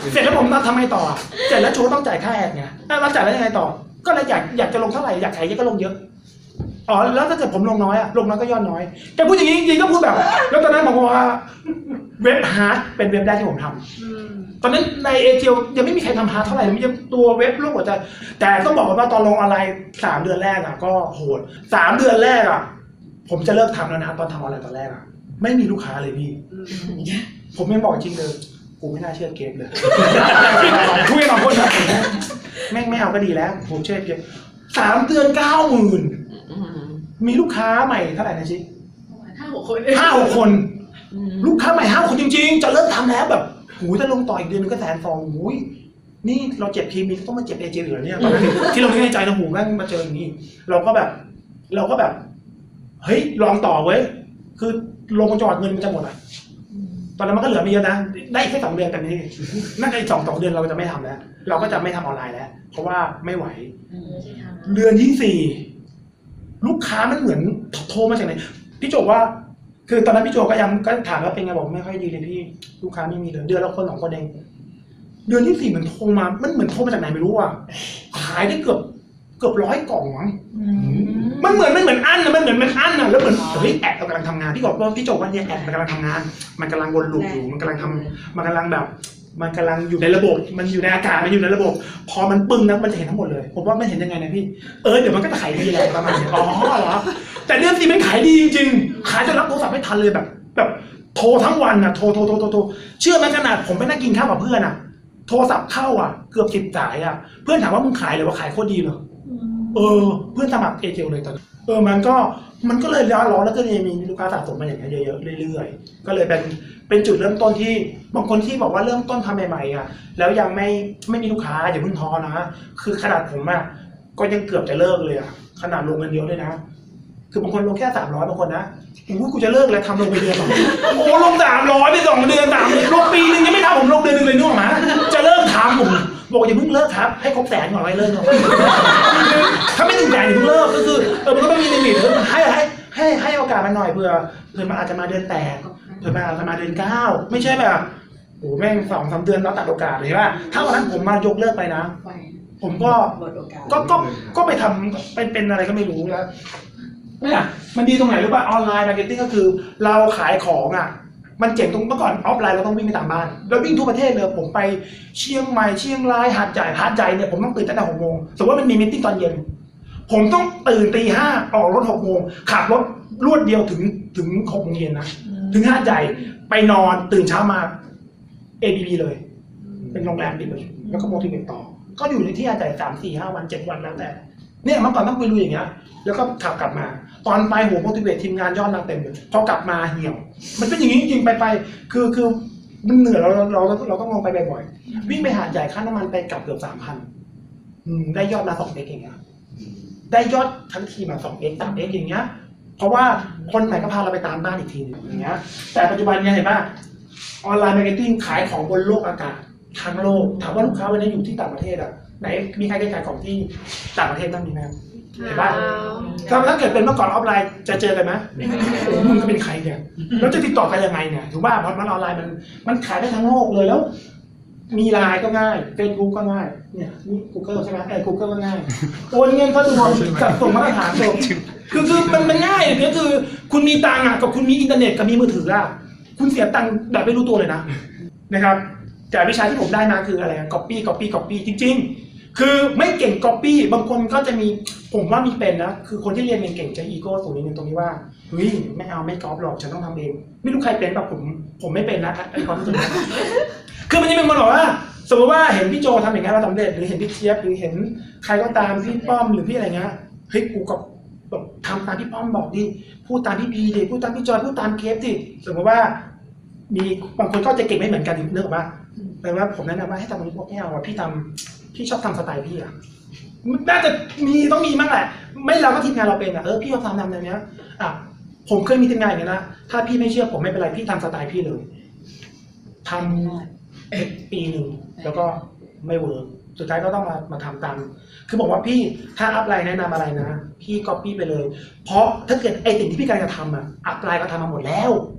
เสร็จแล้วผมทำไงต่อเสร็จแล้วโชว์ต้องจ่ายค่าแอดไงแล้วจ่ายแล้วยังไงต่อก็เลยอยากอยากจะลงเท่าไหร่อยากขายเยอะก็ลงเยอะอ๋อแล้วถ้าเกิดผมลงน้อยอะลงน้อยก็ยอดน้อยแกพูดอย่างนี้จริงๆก็พูดแบบแล้วตอนนั้นบอกว่าเว็บฮาร์ดเป็นเว็บแรกที่ผมทำตอนนั้นในเอเชียยังไม่มีใครทำฮาร์ดเท่าไหร่มันยังตัวเว็บโลกหัวใจแต่ต้องบอกว่าตอนลงออนไลน์สามเดือนแรกอะก็โหดสามเดือนแรกอะผมจะเลิกทำแล้วนะตอนทำออนไลน์ตอนแรกอะไม่มีลูกค้าเลยพี่ผมไม่บอกจริงเลยกูไม่น่าเชื่อเกมเลยคุยกับคนแบบแม่งไม่เอาก็ดีแล้วผมเชื่อเกมสามเดือนเก้าหมื่นมีลูกค้าใหม่เท่าไหร่นะชิห้าหกคนห้าหกคนลูกค้าใหม่ห้าคนจริงๆจะเลิกทำแล้วแบบหูจะลงต่ออีกเดือนนึงก็แสนสองหูยนี่เราเจ็บทีมีต้องมาเจ็บเอเจเหลือเนี่ยตอนนั้นที่เราคิดในใจนะหูแม่งมาเจออย่างนี้เราก็แบบเราก็แบบเฮ้ยลองต่อเว้ยคือลงจังหวัดเงินมันจะหมดอ่ะตอนนั้นมันก็เหลือไม่เยอะนะได้แค่สองเดือนแต่นี่น่าจะอีกสองสองเดือนเราจะไม่ทำแล้วเราก็จะไม่ทำออนไลน์แล้วเพราะว่าไม่ไหวเดือนที่สี่ลูกค้ามันเหมือนโทรมาจากไหนพี่โจว่าคือตอนนั้นพี่โจก็ยังก็ถามว่าเป็นไงบอกไม่ค่อยดีเลยพี่ลูกค้าไม่มีเลยเดือนละคนสองคนเองเดือนที่สี่มันโทรมามันเหมือนโทรมาจากไหนไม่รู้อ่ะขายได้เกือบเกือบร้อยกล่องมั้งมันเหมือนมันเหมือนอั้นนะมันเหมือนมันอั้นนะแล้วเหมือนเฮ้ยแอดเรากำลังทำงานพี่บอกว่าพี่โจว่าเนี่ยแอดมันกำลังทำงานมันกำลังวนลูปอยู่มันกำลังทำมันกำลังแบบมันกำลังอยู่ในระบบมันอยู่ในอากาศมันอยู่ในระบบพอมันปึ้งนะมันจะเห็นทั้งหมดเลยผมว่ามันเห็นยังไงนะพี่เออเดี๋ยวมันก็จะขายดีแหละประมาณนี้อ๋อเหรอแต่เดือนสี่มันขายดีจริงๆขายจนรับโทรศัพท์ไม่ทันเลยแบบแบบโทรทั้งวันนะโทรโทรโทรโทรเชื่อไหมขนาดผมไปนั่งกินข้าวกับเพื่อนอ่ะโทรศัพท์เข้าอ่ะเกือบสิบสายอ่ะเพื่อนถามว่ามึงขายหรือว่าขายโคตรดีเลยเออเพื่อนสมัครเอเจลเลยตอนเออมันก็มันก็เลยร้อนร้อนแล้วก็เลยมีลูกค้าสะสมมาอย่างเงี้ยเยอะๆเรื่อยๆก็เลยเป็นเป็นจุดเริ่มต้นที่บางคนที่บอกว่าเริ่มต้นทำใหม่ๆอ่ะแล้วยังไม่ไม่มีลูกค้าอย่าเพิ่งท้อนะคือขนาดผมอ่ะก็ยังเกือบจะเลิกเลยอ่ะขนาดลงเงินเยอะเลยนะคือบางคนลงแค่สามร้อยบางคนนะกูกูจะเลิกแล้วทำลงไปเดือนสองโอ้ลงสามร้อยไปสองเดือนสามลงปีนึงยังไม่ทำผมลงเดือนนึงเลยนึกออกไหมจะเลิกทำผมบอกอย่าเพิ่งเลิกครับให้ครบแสนก่อนไว้เลิกเนาะถ้าไม่ถึงแสนอย่าเพิ่งเลิกก็คือเออมันก็ต้องมีลิมิตให้ให้ให้ให้โอกาสมันหน่อยเผื่อเผื่อมันอาจจะมาเดือนแปดเผื่อมันอาจจะมาเดือนเก้าไม่ใช่แบบโอ้แม่งสองสามเดือนแล้วตัดโอกาสเลยว่าถ้าวันนั้นผมมายกเลิกไปนะผมก็ก็ก็ก็ไปทำเป็นเป็นอะไรก็ไม่รู้แล้วเนี่ยมันดีตรงไหนรู้ป่ะออนไลน์มาร์เก็ตติ้งก็คือเราขายของอ่ะมันเจ๋งตรงเมื่อก่อนออฟไลน์เราต้องวิ่งไปตามบ้านเราวิ่งทั่วประเทศเลยผมไปเชียงใหม่เชียงรายหาดใหญ่หาดใหญ่เนี่ยผมต้องตื่นตั้งแต่หกโมงสมมติว่ามันมีมีตติ้งตอนเย็นผมต้องตื่นตีห้าออกรถหกโมงขับรถรวดเดียวถึงถึงหกโมงเย็นนะถึงหาดใหญ่ไปนอนตื่นเช้ามา เอ บี บี เลยเป็นโรงแรมปิดเลยแล้วก็โมทิเวตต่อก็อยู่ในที่หาดใหญ่สามสี่ห้าวันเจ็ดวันแล้วแต่เนี่ยเมื่อก่อนต้องไปลุยอย่างเงี้ยแล้วก็ขับกลับมาตอนไปหัวโมทิเวตทีมงานยอดมาเต็มเลยพอกลับมาเหี่ยวมันเป็นอย่างนี้จริงๆไปไปคือคือมันเหนื่อยเราเราเราต้องลงไปบ่อยๆวิ่งไปหาดใหญ่ค่าน้ำมันไปกลับเกือบสามพันได้ยอดมาสองเอ็กอย่างเงี้ยได้ยอดทั้งทีมาสองเอ็กสามเอ็กอย่างเงี้ยเพราะว่าคนไหนก็พาเราไปตามบ้านอีกทีนึงอย่างเงี้ยแต่ปัจจุบันเนี่ยเห็นป่ะออนไลน์มาร์เก็ตติ้งขายของบนโลกอากาศทั้งโลกถามว่าลูกค้าวันนี้อยู่ที่ต่างประเทศอ่ะไหนมีใครได้ขายของที่ต่างประเทศบ้างมีไหมเห็นป่ะถ้าเกิดเป็นเมื่อก่อนออฟไลน์จะเจอกันไหมโอ้มึงก็เป็นใครเนี่ยแล้วจะติดต่อกันยังไงเนี่ยถือว่าเพราะมันออนไลน์มันมันขายได้ทั้งโลกเลยแล้วมีไลน์ก็ง่ายเฟซบุ๊กก็ง่ายเนี่ยนี่ Google ใช่ไหมไอ้ Google ก็ง่ายโอนเงินเข้าตัวจัดส่งมาตรฐานส่งคือคือมันมันง่ายเนี่ยคือคุณมีตังค์อ่ะกับคุณมีอินเทอร์เน็ตกับมีมือถืออ่ะคุณเสียตังค์แบบไม่รู้ตัวเลยนะนะครับแต่วิชาที่ผมได้มาคืออะไร copy copy copy จริงๆคือไม่เก่ง copy บางคนก็จะมีผมว่ามีเป็นนะคือคนที่เรียนเก่งๆจะอีโก้สูงนิดนึงตรงนี้ว่าเฮ้ยไม่เอาไม่ก๊อปหรอกฉันต้องทำเองไม่รู้ใครเป็นแบบผมผมไม่เป็นนะไอ้ความรู้สึกคือมันจะเป็นคนบอกว่าสมมติว่าเห็นพี่โจทำอย่างนี้เราสำเร็จหรือเห็นพี่เจี๊ยบหรือเห็นใครก็ตามพี่ป้อมหรือพี่อะไรเงี้ยเฮ้ยกูก็แบบทำตามพี่ป้อมบอกดิพูดตามพี่พีดิพูดตามพี่จอยพูดตามเคฟดิสมมติว่ามีบางคนก็จะเก่งไม่เหมือนกันเนื่องจากว่าแปลว่าผมแนะนำว่าให้ทำนี้พวกไม่เอาอ่ะพี่ทำพี่ชอบทำสไตล์พี่อ่ะน่าจะมีต้องมีมั้งแหละไม่เราก็ทีมงานเราเป็นอ่ะเออพี่ชอบทำทำแบบนี้อ่ะผมเคยมีทีมงานอย่างนี้นะถ้าพี่ไม่เชื่อผมไม่เป็นไรพี่ทำสไตล์พี่เลยทำปีหนึ่งแล้วก็ไม่เวิร์กสุดท้ายก็ต้องมามาทำตามคือบอกว่าพี่ถ้าอัพไลน์แนะนำอะไรนะพี่ก๊อปปี้ไปเลยเพราะถ้าเกิดไอ้สิ่งที่พี่กำลังจะทำอ่ะอัพไลน์ก็ทำมาหมดแล้ว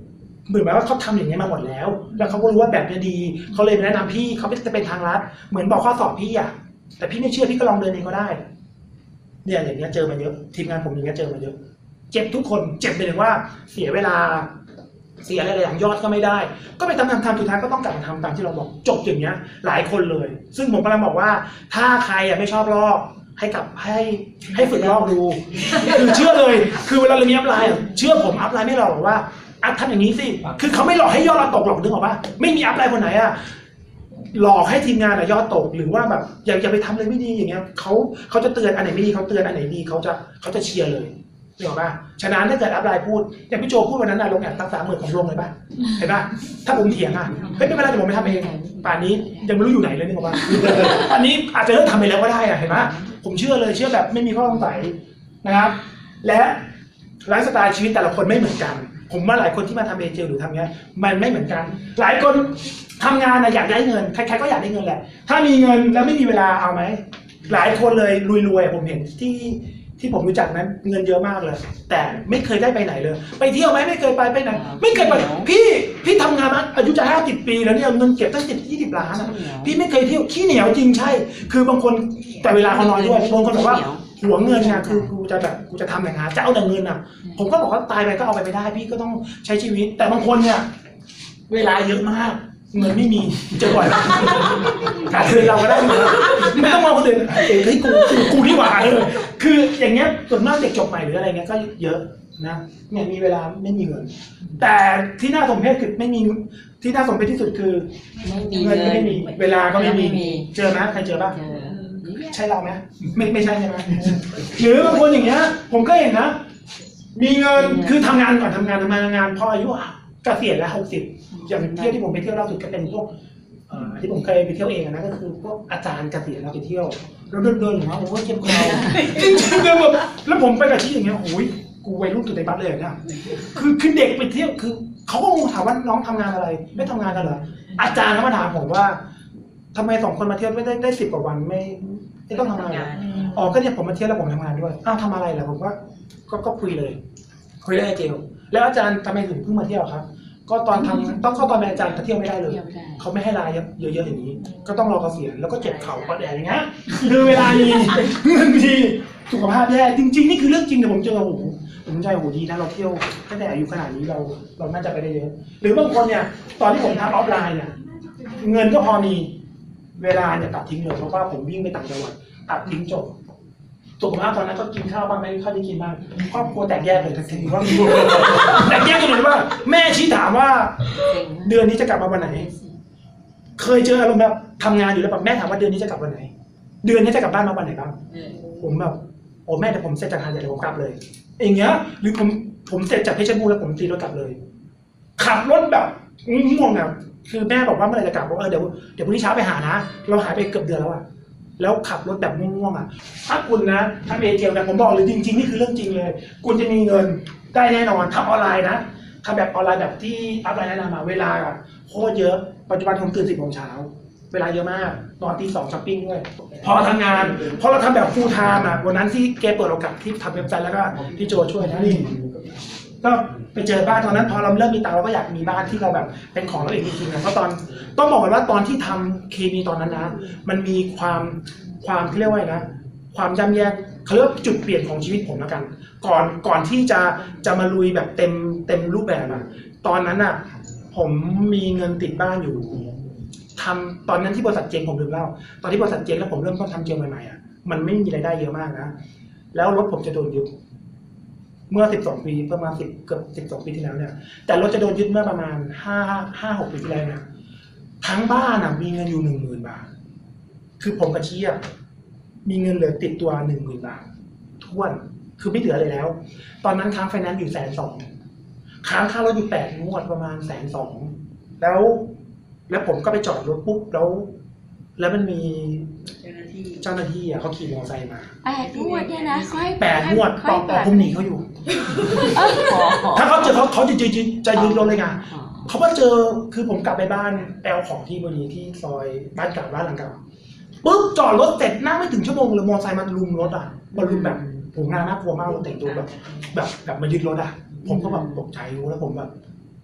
เหมือนแบบว่าเขาทำอย่างนี้มาหมดแล้วแล้วเขาก็รู้ว่าแบบนี้ดีเขาเลยมาแนะนำพี่เขาจะเป็นทางลัดเหมือนบอกข้อสอบพี่อ่ะแต่พี่ไม่เชื่อพี่ก็ลองเดินเองก็ได้เนี่ยอย่างเงี้ยเจอมาเยอะทีมงานผมอย่างเงี้ยเจอมาเยอะเจ็บทุกคนเจ็บไปถึงว่าเสียเวลาเสียอะไรหลายอย่างยอดก็ไม่ได้ก็ไปทำทำทำสุดท้ายก็ต้องกลับมาทำตามที่เราบอกจบอย่างเงี้ยหลายคนเลยซึ่งผมกำลังบอกว่าถ้าใครอ่ะไม่ชอบลอกให้กลับให้ให้ฝึกลอกดูคือเชื่อเลยคือเวลาเรามีอัพไลน์เชื่อผมอัพไลน์ไม่หลอกหรอกว่าอัพทำอย่างนี้สิคือเขาไม่หลอกให้ยอดเราตกหรอกนึกออกปะไม่มีอัพไลน์คนไหนอ่ะหลอกให้ทีมงานอะยอดตกหรือว่าแบบอย่าอย่าไปทำเลยไม่ดีอย่างเงี้ยเขาเขาจะเตือนอันไหนไม่ดีเขาเตือนอันไหนดีเขาจะเขาจะเชียร์เลยนึกออกปะฉะนั้นถ้าเกิดอัพไลน์พูดอย่างพี่โจพูดวันนั้นอะลงแอดตั้งสามหมื่นผมลงเลยปะเห็นปะถ้าผมเถียงอะเฮ้ยไม่เป็นไรเดี๋ยวผมไปทำเองป่านนี้ยังไม่รู้อยู่ไหนเลยนึกออกปะป่านนี้อาจจะเลิกทำไปแล้วก็ได้อะเห็นปะผมเชื่อเลยเชื่อแบบไม่มีข้อสงสัยนะครับและไลฟ์สไตล์ชีวิตแต่ละคนไม่เหมือนกันผมว่าหลายคนที่มาทำเอเจลหรือทำเงี้ยมันไม่เหมือนกันหลายคนทำงานนะอยากได้เงินใครๆก็อยากได้เงินแหละถ้ามีเงินแล้วไม่มีเวลาเอาไหมหลายคนเลยรวยๆผมเห็นที่ที่ผมรู้จักนั้นเงินเยอะมากเลยแต่ไม่เคยได้ไปไหนเลยไปเที่ยวไหมไม่เคยไปไปไหนไม่เคยไปพี่พี่ทำงานมาอายุจะห้าสิบปีแล้วเนี่ยเงินเก็บตั้งสิบยี่สิบล้านนะพี่ไม่เคยเที่ยวขี้เหนียวจริงใช่คือบางคนแต่เวลาเขาน้อยด้วยบางคนบอกว่าหัวเงินนะคือกูจะแบบกูจะทำอย่างนั้นจะเอาแต่เงินอ่ะผมก็บอกว่าตายไปก็เอาไปไม่ได้พี่ก็ต้องใช้ชีวิตแต่บางคนเนี่ยเวลาเยอะมากเงินไม่มีเจอบ่อยการคืนเราก็ได้เหมือนไม่ต้องมองคนอื่นเฮ้ยกูกูที่หว่าเลยคืออย่างเงี้ยส่วนมากเด็กจบใหม่หรืออะไรเงี้ยก็เยอะนะเนี่ยมีเวลาไม่มีเงินแต่ที่น่าสมเพชคือไม่มีที่น่าสมเพชที่สุดคือเงินก็ไม่มีเวลาก็ไม่มีเจอไหมใครเจอบ้างใช่เราไหมไม่ไม่ใช่ใช่ไหมหรือบางคนอย่างเงี้ยผมก็เห็นนะมีเงินคือทำงานก่อนทำงานทำงานทำงานพออายุเกษียณแล้วหกสิบอย่างเที่ยวที่ผมไปเที่ยวล่าสุดก็เป็นพวกที่ผมเคยไปเที่ยวเองนะก็คือพวกอาจารย์เกษียณเราไปเที่ยวแล้วเดินเดินอย่างเงี้ยโอ้ยเจ็บคอจริงจริงเลยแบบแล้วผมไปกับที่อย่างเงี้ยโอ้ยกูวัยรุ่นสุดในบัสเลยเนี่ยคือคือเด็กไปเที่ยวคือเขาก็งงถามว่าน้องทำงานอะไรไม่ทำงานกันเหรออาจารย์เขามาถามผมว่าทำไมสองคนมาเที่ยวไม่ได้ได้สิบกว่าวันไม่ไม่ต้องทำงานอ๋อก็เนี่ยผมมาเที่ยวแล้วผมทำงานด้วยอ้าวทำอะไรเหรอผมว่าก็ก็คุยเลยคุยได้เจลแล้วอาจารย์ทำไมถึงเพิ่งมาเที่ยวครับก็ตอนทำต้องเข้าตอนเป็นอาจารย์เที่ยวไม่ได้เลยเขาไม่ให้ลาเยอะๆอย่างนี้ก็ต้องรอเกษียณแล้วก็เจ็บเข่าก็แดดอย่างเงี้ยคือเวลามีเงินดีสุขภาพแย่จริงๆนี่คือเรื่องจริงแต่ผมเจอโอ้โหผมใจโอ้โหดีนะเราเที่ยวตั้งแต่อายุขนาดนี้เราเราน่าจะไปได้เยอะหรือบางคนเนี่ยตอนที่ผมทำออฟไลน์เนี่ยเงินก็พอมีเวลาเนี่ยตัดทิ้งเลยเพราะว่าผมวิ่งไปต่างจังหวัดตัดทิ้งจบสุขภาพตอนนั้นก็กินข้าวบ้างไม่ค่อยได้กินบ้างครอบครัวแตกแยกเลยทันทีว่าแตกแยกกันเลยว่าแม่ชี้ถามว่าเดือนนี้จะกลับมาวันไหนเคยเจออารมณ์แบบทำงานอยู่แล้วแบบแม่ถามว่าเดือนนี้จะกลับวันไหนเดือนนี้จะกลับบ้านมาวันไหนบ้างผมแบบโอ้แม่แต่ผมเสร็จจากงานใหญ่ผมกลับเลยอย่างเงี้ยหรือผมผมเสร็จจากเพชรบูรณ์แล้วผมตีรถกลับเลยขับรถแบบง่วงอ่ะคือแม่บอกว่าเมื่อไหร่จะกลับบอกเออเดี๋ยวเดี๋ยวพรุ่งนี้เช้าไปหานะเราหายไปเกือบเดือนแล้วอ่ะแล้วขับรถแบบง่วงๆอ่ะถ้าคุณนะถ้าเอเจลนะผมบอกเลยจริงๆนี่คือเรื่องจริงเลยคุณจะมีเงินได้แน่นอนทำออนไลน์นะทำแบบออนไลน์แบบที่อัพไลน์แนะนำมาเวลาโคตรเยอะปัจจุบันผมตื่นสิบโมงเช้าเวลาเยอะมากนอนตีสองช้อปปิ้งด้วยพอทำงานพอเราทำแบบฟูลไทม์อ่ะวันนั้นที่แกเปิดโอกาสที่ทำเว็บไซต์แล้วก็พี่โจช่วยนะนี่ก็ไปเจอบ้านตอนนั้นพอเราเริ่มมีตังค์เราก็อยากมีบ้านที่เราแบบเป็นของเราเองจริงๆนะเพราะตอนต้องบอกก่อนว่าตอนที่ทำเคมีตอนนั้นนะมันมีความความที่เรียกว่าไงนะความย่ำแย่เขาเรียกว่าจุดเปลี่ยนของชีวิตผมแล้วกัน ก่อนก่อนที่จะจะมาลุยแบบเต็มเต็มรูปแบบอะตอนนั้นอะผมมีเงินติดบ้านอยู่ทำตอนนั้นที่บริษัทเจ๊งผมลืมเล่าตอนที่บริษัทเจ๊งแล้วผมเริ่มต้นทำเจลใหม่ๆอะมันไม่มีรายได้เยอะมากนะแล้วรถผมจะโดนยึดเมื่อสิบสองปีประมาณสิบเกือบสิบสองปีที่แล้วเนี่ยแต่รถจะโดนยึดเมื่อประมาณห้าห้าหกปีที่แล้วนะทั้งบ้านอะมีเงินอยู่หนึ่งหมื่นบาทคือผมกับชี้อะมีเงินเหลือติดตัวหนึ่งหมื่นบาทท้วนคือไม่เหลือเลยแล้วตอนนั้นค้างไฟแนนซ์อยู่แสนสองค้างค่ารถอยู่แปดงวดประมาณแสนสองแล้วแล้วผมก็ไปจอดรถปุ๊บแล้วแล้วมันมีเจ้าหน้าที่เจ้าหน้าที่อ่ะเขาขี่มอเตอร์ไซค์มาแปดงวดเนี่ยนะค่อยแปดงวดตอนตอนผมหนีเขาอยู่ถ้าเขาเจอเขาเขาจะจะจะยืนรถเลยไงเขาก็เจอคือผมกลับไปบ้านแอลของที่บุรีที่ซอยบ้านเก่าบ้านหลังเก่าปุ๊บจอดรถเสร็จนั่งไม่ถึงชั่วโมงเลยมอเตอร์ไซค์มันลุมรถอ่ะมันลุมแบบผมน่ากลัวมากเราแต่งตัวแบบแบบแบบมายึดรถอ่ะผมก็แบบตกใจรู้แล้วผมแบบ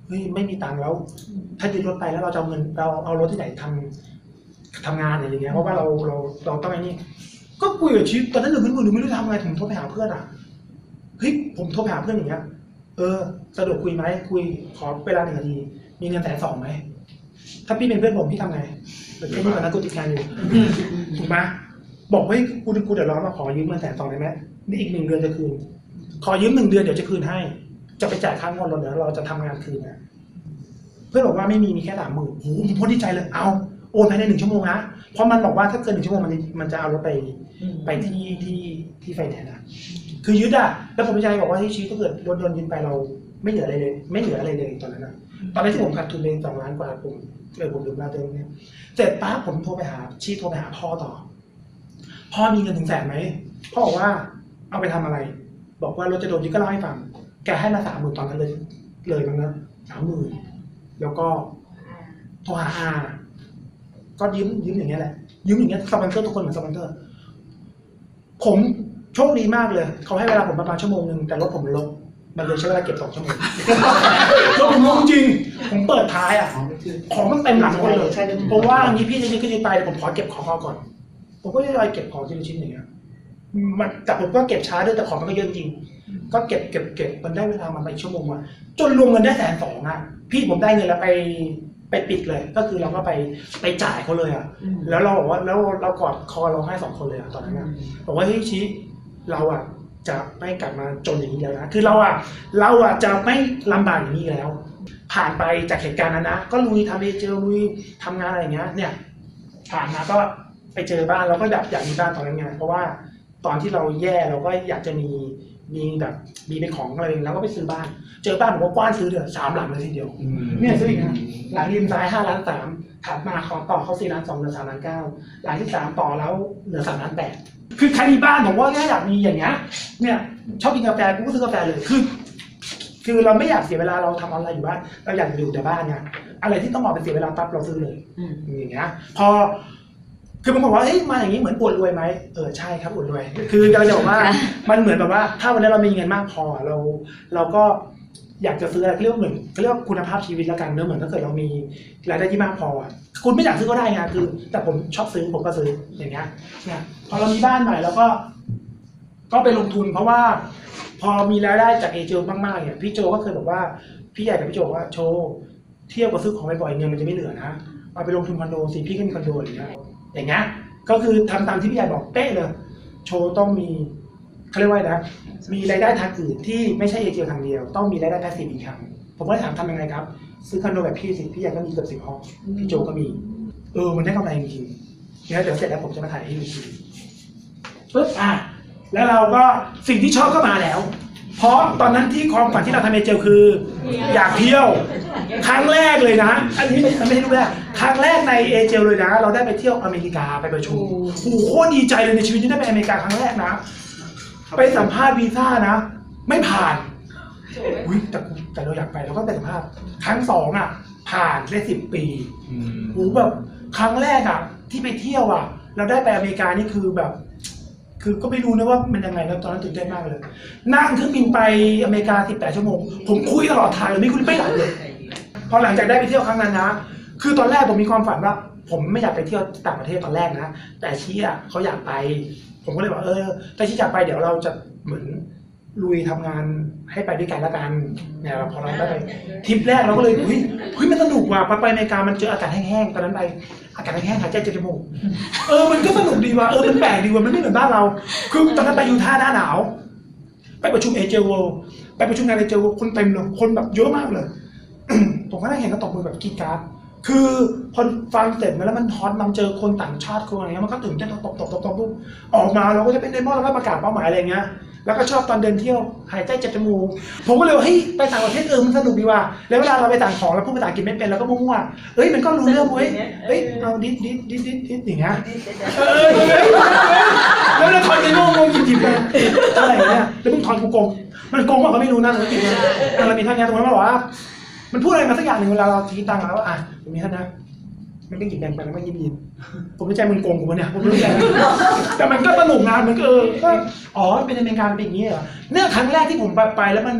เฮ้ยไม่มีตังค์แล้วถ้ายึดรถไปแล้วเราจะเอาเงินเราเอารถที่ไหนทำทำงานอะไรอย่างเงี้ยเพราะว่าเราเราเราต้องไอ้นี่ก็คุยกับชีวิตตอนนั้นหนูไม่รู้หนูไม่รู้ทำไงผมโทรไปหาเพื่อนอ่ะเฮ้ยผมโทรไปหาเพื่อนอย่างเงี้ยเออสะดวกคุยไหมคุยขอเวลาหนึ่งนาทีมีเงินแสนสองไหมถ้าพี่เป็นเพื่อนผมพี่ทำไงแต่พี่นี่ตอนนั้นกูติดงานอยู่ถูกไหมบอกว่ากูกูเดี๋ยวรอมาขอยืมเงินแสนสองได้ไหมนี่อีกหนึ่งเดือนจะคืนขอยืมหนึ่งเดือนเดี๋ยวจะคืนให้จะไปจ่ายค่างวดรถเดี๋ยวเราจะทำงานคืนนะเพื่อนบอกว่าไม่มีมีแค่สามหมื่นโอ้โหผมพอดีใจเลยเอาโอนภายในหนึ่งชั่วโมงนะเพราะมันบอกว่าถ้าเกินหนึ่งชั่วโมงมันมันจะเอารถไปไปที่ที่ที่ไฟแนนซ์อะคือยึดอะแล้วผมใจบอกว่าที่ชีวิตถ้าเกิดรถยนต์ยึดไปเราไม่เหลืออะไรเลยไม่เหลืออะไรเลยตอนนั้นนะตอนนั้นที่ผมขาดทุนไปสองล้านกว่าผมเออผมลืมลาเติมเนี่ยเสร็จปั๊บผมโทรไปหาชีโทรไปหาพ่อต่อพ่อมีเงินถึงแสนไหมพ่อบอกว่าเอาไปทำอะไรบอกว่ารถจะโดนยึดก็เล่าให้ฟังแกให้มาสามหมื่นตอนนั้นเลยเลยมั้งนะสามหมื่นแล้วก็โทรหาอาก็ยืมยืมอย่างเงี้ยแหละยืมอย่างเงี้ยสปอนเซอร์ทุกคนเหมือนสปอนเซอร์ผมโชคดีมากเลยเขาให้เวลาผมประมาณชั่วโมงนึงแต่รถผมลบมันเลยใช้เวลาเก็บสองชั่วโมงรถผมลงจริงผมเปิดท้ายอ่ะของมันเต็มหลังหมดเลยผมว่าอย่างนี้พี่จะยืนก็ยืนไปผมขอเก็บของเขาก่อนผมก็จะลอยเก็บของทีละชิ้นอย่างเงี้ยมันแต่ผมก็เก็บช้าด้วยแต่ของมันก็เยอะจริงก็เก็บเก็บเก็บมันได้เวลามาไปชั่วโมงว่ะจนรวมเงินได้แสนสองอ่ะพี่ผมได้เงินแล้วไปไปปิดเลยก็คือเราก็ไปไปจ่ายเขาเลยอ่ะแล้วเราบอกว่าแล้วเรากอดคอเราให้สองคนเลยอ่ะตอนนั้นนะบอกว่าเฮ้ยชี้เราอ่ะจะไม่กลับมาจนอย่างนี้แล้วนะคือเราอ่ะเราอ่ะจะไม่ลำบากอย่างนี้แล้วผ่านไปจากเหตุการณ์นั้นนะก็ลุยทำเอเจอลุยทำงานอะไรอย่างเงี้ยเนี่ยผ่านมาก็ไปเจอบ้านเราก็อยากอยากมีบ้านตอนนั้นไงเพราะว่าตอนที่เราแย่เราก็อยากจะมีมีแบบมีเป็นของอะไรแล้วก็ไปซื้อบ้านเจอบ้านผมก็กว้านซื้อเดือนสามหลังเลยทีเดียวเนี่ยซื้ออีกนะหลังริมซ้ายห้าล้านสามถัดมาขอต่อเขาสี่ล้านสองเหลือสามล้านเก้าหลังที่สามต่อแล้วเหลือสามล้านแปดคือใครมีบ้านผมว่าง่ายอยากมีอย่างเงี้ยเนี่ยชอบกินกาแฟกูก็ซื้อกาแฟเลยคือคือเราไม่อยากเสียเวลาเราทำอะไรอยู่บ้านเราอยากอยู่แต่บ้านไงอะไรที่ต้องออกไปเสียเวลาปั๊บเราซื้อเลยอย่างเงี้ยพอคือผมบอกว่าเฮ้ยมาอย่างนี้เหมือนอวดรวยไหมเออใช่ครับอวดรวยคือกำลังจะบอกว่ามันเหมือนแบบว่าถ้าวันนี้เรามีเงินมากพอเราเราก็อยากจะซื้ออะไรเรียกว่าเหมือนเรียกว่าคุณภาพชีวิตแล้วกันเนอะเหมือนถ้าเกิดเรามีรายได้ที่มากพอคุณไม่อยากซื้อก็ได้ไงคือแต่ผมชอบซื้อผมก็ซื้ออย่างเงี้ยเนี่ยพอเรามีบ้านใหม่แล้วก็ก็ไปลงทุนเพราะว่าพอมีรายได้จากเอเจลมากๆเนี่ยพี่โจก็เคยบอกว่าพี่ใหญ่กับพี่โจว่าโชว์เที่ยวกับซื้อของบ่อยๆเงินมันจะไม่เหลือนะเอาไปลงทุนคอนโดสิพี่ก็มีคอนโดอย่างเงี้ยอย่างเงี้ยก็คือทำตามที่พี่ใหญ่บอกเป๊ะเลยโชว์ต้องมีเขาเรียกว่านะมีรายได้ทางอื่นที่ไม่ใช่เอเจลทางเดียวต้องมีรายได้แพสซีฟอีกครั้งผมก็เลยถามทำยังไงครับซื้อคอนโดแบบพี่สิพี่ใหญ่ก็มีเกือบสิบห้องพี่โจก็มีเออมันได้กำไรจริงๆเนี่ยเดี๋ยวเสร็จแล้วผมจะมาถ่ายให้ดูทีปึ๊บอ่ะแล้วเราก็สิ่งที่ชอบก็มาแล้วเพราะตอนนั้นที่ความฝันที่เราทำเอเจลคืออยากเที่ยวครั้งแรกเลยนะอันนี้ไม่ไม่ใช่รูปแรกครั้งแรกในเอเจลเลยนะเราได้ไปเที่ยวอเมริกาไปประชุมโอ้โหโคตรดีใจเลยในชีวิตที่ได้ไปอเมริกาครั้งแรกนะไปสัมภาษณ์วีซ่านะไม่ผ่านอุ้ยแต่แต่เราอยากไปเราก็ไปสัมภาษณ์ครั้งสองอ่ะผ่านได้สิบปีโอ้แบบครั้งแรกอ่ะที่ไปเที่ยวอ่ะเราได้ไปอเมริกานี่คือแบบคือก็ไม่รู้นะว่ามันยังไงแล้วตอนนั้นตื่นเต้นมากเลยนั่งเครื่องบินไปอเมริกาสิบแปดชั่วโมงผมคุยตลอดทางเลยไม่คุยไม่หลับเลยพอหลังจากได้ไปเที่ยวครั้งนั้นนะคือตอนแรกผมมีความฝันว่าผมไม่อยากไปเที่ยวต่างประเทศตอนแรกนะแต่ชี้อ่ะเขาอยากไปผมก็เลยบอกเออแต่ชี้อยากไปเดี๋ยวเราจะเหมือนลุยทำงานให้ไปด้วยกันละกันเนี่ยพอเราได้ไปทริปแรกเราก็เลยเฮ้ยเฮ้ยมันสนุกว่ะไปอเมริกามันเจออากาศแห้งๆตอนนั้นไปอากาศแห้งๆหายใจเจ็บจมูกเออมันก็สนุกดีว่ะเออมันแปลกดีว่ะมันไม่เหมือนบ้านเราคือตอนนั้นไปยูทาห์หน้าหนาวไปประชุมเอเจลเวิลด์ไปประชุมงานเอเจลคนเต็มเลยคนแบบเยอะมากเลยผมก็นั่งเห็นก็ตบมือแบบกีดการ์ดคือพอฟังเสร็จมาแล้วมันฮอตมันเจอคนต่างชาติคนอะไรเงี้ยมันก็ตื่นเต้นตบตบตบตบปุ๊บออกมาเราก็จะเป็นเดโมแล้วก็ประกาศเป้าหมายอะไรเงี้ยแล้วก็ชอบตอนเดินเที่ยวหายใจเจ็บจมูกผมก็เลยว่าเฮ้ยไปต่างประเทศเออมันสนุกดีว่ะแล้วเวลาเราไปต่างของเราพูดภาษาอังกฤษไม่เป็นเราก็มั่วๆเฮ้ยมันก็รู้เรื่องเว้ยเฮ้ยเอาดิดดิดดิดดิดดิดอย่างเงี้ยเออแล้วเราทอนไปโง่โง่หยิบๆไปอะไรเงี้ยแล้วมึงทอนกูโกงมันโกงว่าก็ไม่รู้นะธุรกิจเนี่ยเรามีท่านนี้ตรงนั้นมาบอกว่ามันพูดอะไรมาสักอย่างหนึ่งเวลาเราทีตังค์แล้วอ่ะตรงนี้ท่านนะมันก็หยิบแบงค์ไปแล้วก็ยิ้มยิ้มผมไม่ใจมึงโกงกูวะเนี่ยผมไม่รู้แต่แต่มันก็สนุกงานมันก็เออก็อ๋อเป็นอเมริกาเป็นอย่างนี้เหรอเนี่ยครั้งแรกที่ผมไปไปแล้วมัน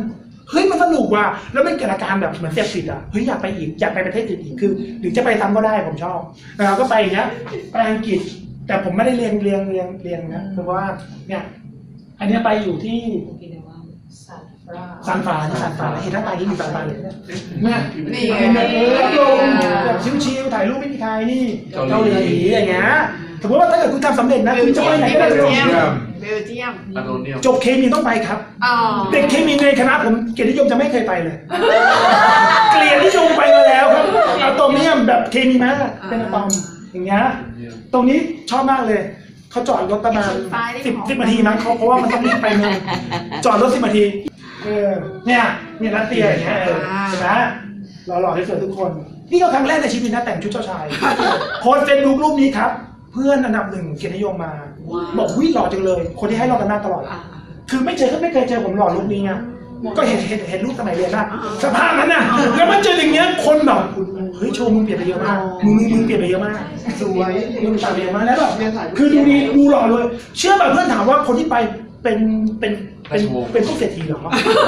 เฮ้ยมันสนุกว่ะแล้วมันเกิดอาการแบบเหมือนเสพติดอ่ะเฮ้ยอยากไปอีกอยากไปประเทศอื่นอีกคือหรือจะไปทำก็ได้ผมชอบแล้วเราก็ไปอย่างเงี้ยไปอังกฤษแต่ผมไม่ได้เรียนเรียนเรียนเรียนนะเพราะว่าเนี่ยอันนี้ไปอยู่ที่ซานฟรานซานฟรานเห็นหน้าตาที่อยู่ซานฟรานเลยเนี่ยนี่แบบเออลงแบบชิวๆถ่ายรูปไม่มีใครนี่เกาหลีอย่างเงี้ยสมมติว่าถ้าเกิดคุณทำสำเร็จนะคุณจะไปไหนก็ได้เบลเยียมเบลเยียมจบเคมีต้องไปครับเด็กเคมีในคณะผมเกียรตินิยมจะไม่เคยไปเลยเกลียดนิยมไปมาแล้วครับอะตอมเนียมแบบเคมีมากเป็นอะตอมอย่างเงี้ยตรงนี้ชอบมากเลยเขาจอดรถประมาณสิบสิบนาทีมั้งเขาเพราะว่ามันต้องรีบไปเมืองจอดรถสิบนาทีเออเนี่ยเนี่ยรัสเซียอย่างเงี้ยเออใช่ไหมหล่อๆที่สวยทุกคนนี่ก็ครั้งแรกในชีวิตนะแต่งชุดเจ้าชายโพสเฟซบุ๊กรูปนี้ครับเพื่อนอันดับหนึ่งเกียรตินิยมมาบอกวิ่งหล่อจังเลยคนที่ให้เรากันหน้าตลอดคือไม่เจอก็ไม่เคยเจอผมหล่อรูปนี้ไงก็เห็นเห็นเห็นรูปสมัยเรียนนะสภาพนั้นน่ะแล้วมันเจออย่างเงี้ยคนแบบเฮ้ยโชว์มึงเปลี่ยนไปเยอะมากมึงมึงเปลี่ยนไปเยอะมากสวยมึงต่างเปลี่ยนมาแล้วแบบคือดูดีดูหล่อเลยเชื่อป่ะเพื่อนถามว่าคนที่ไปเป็นเป็นเป็นเป็นพวกเศรษฐีเหรอ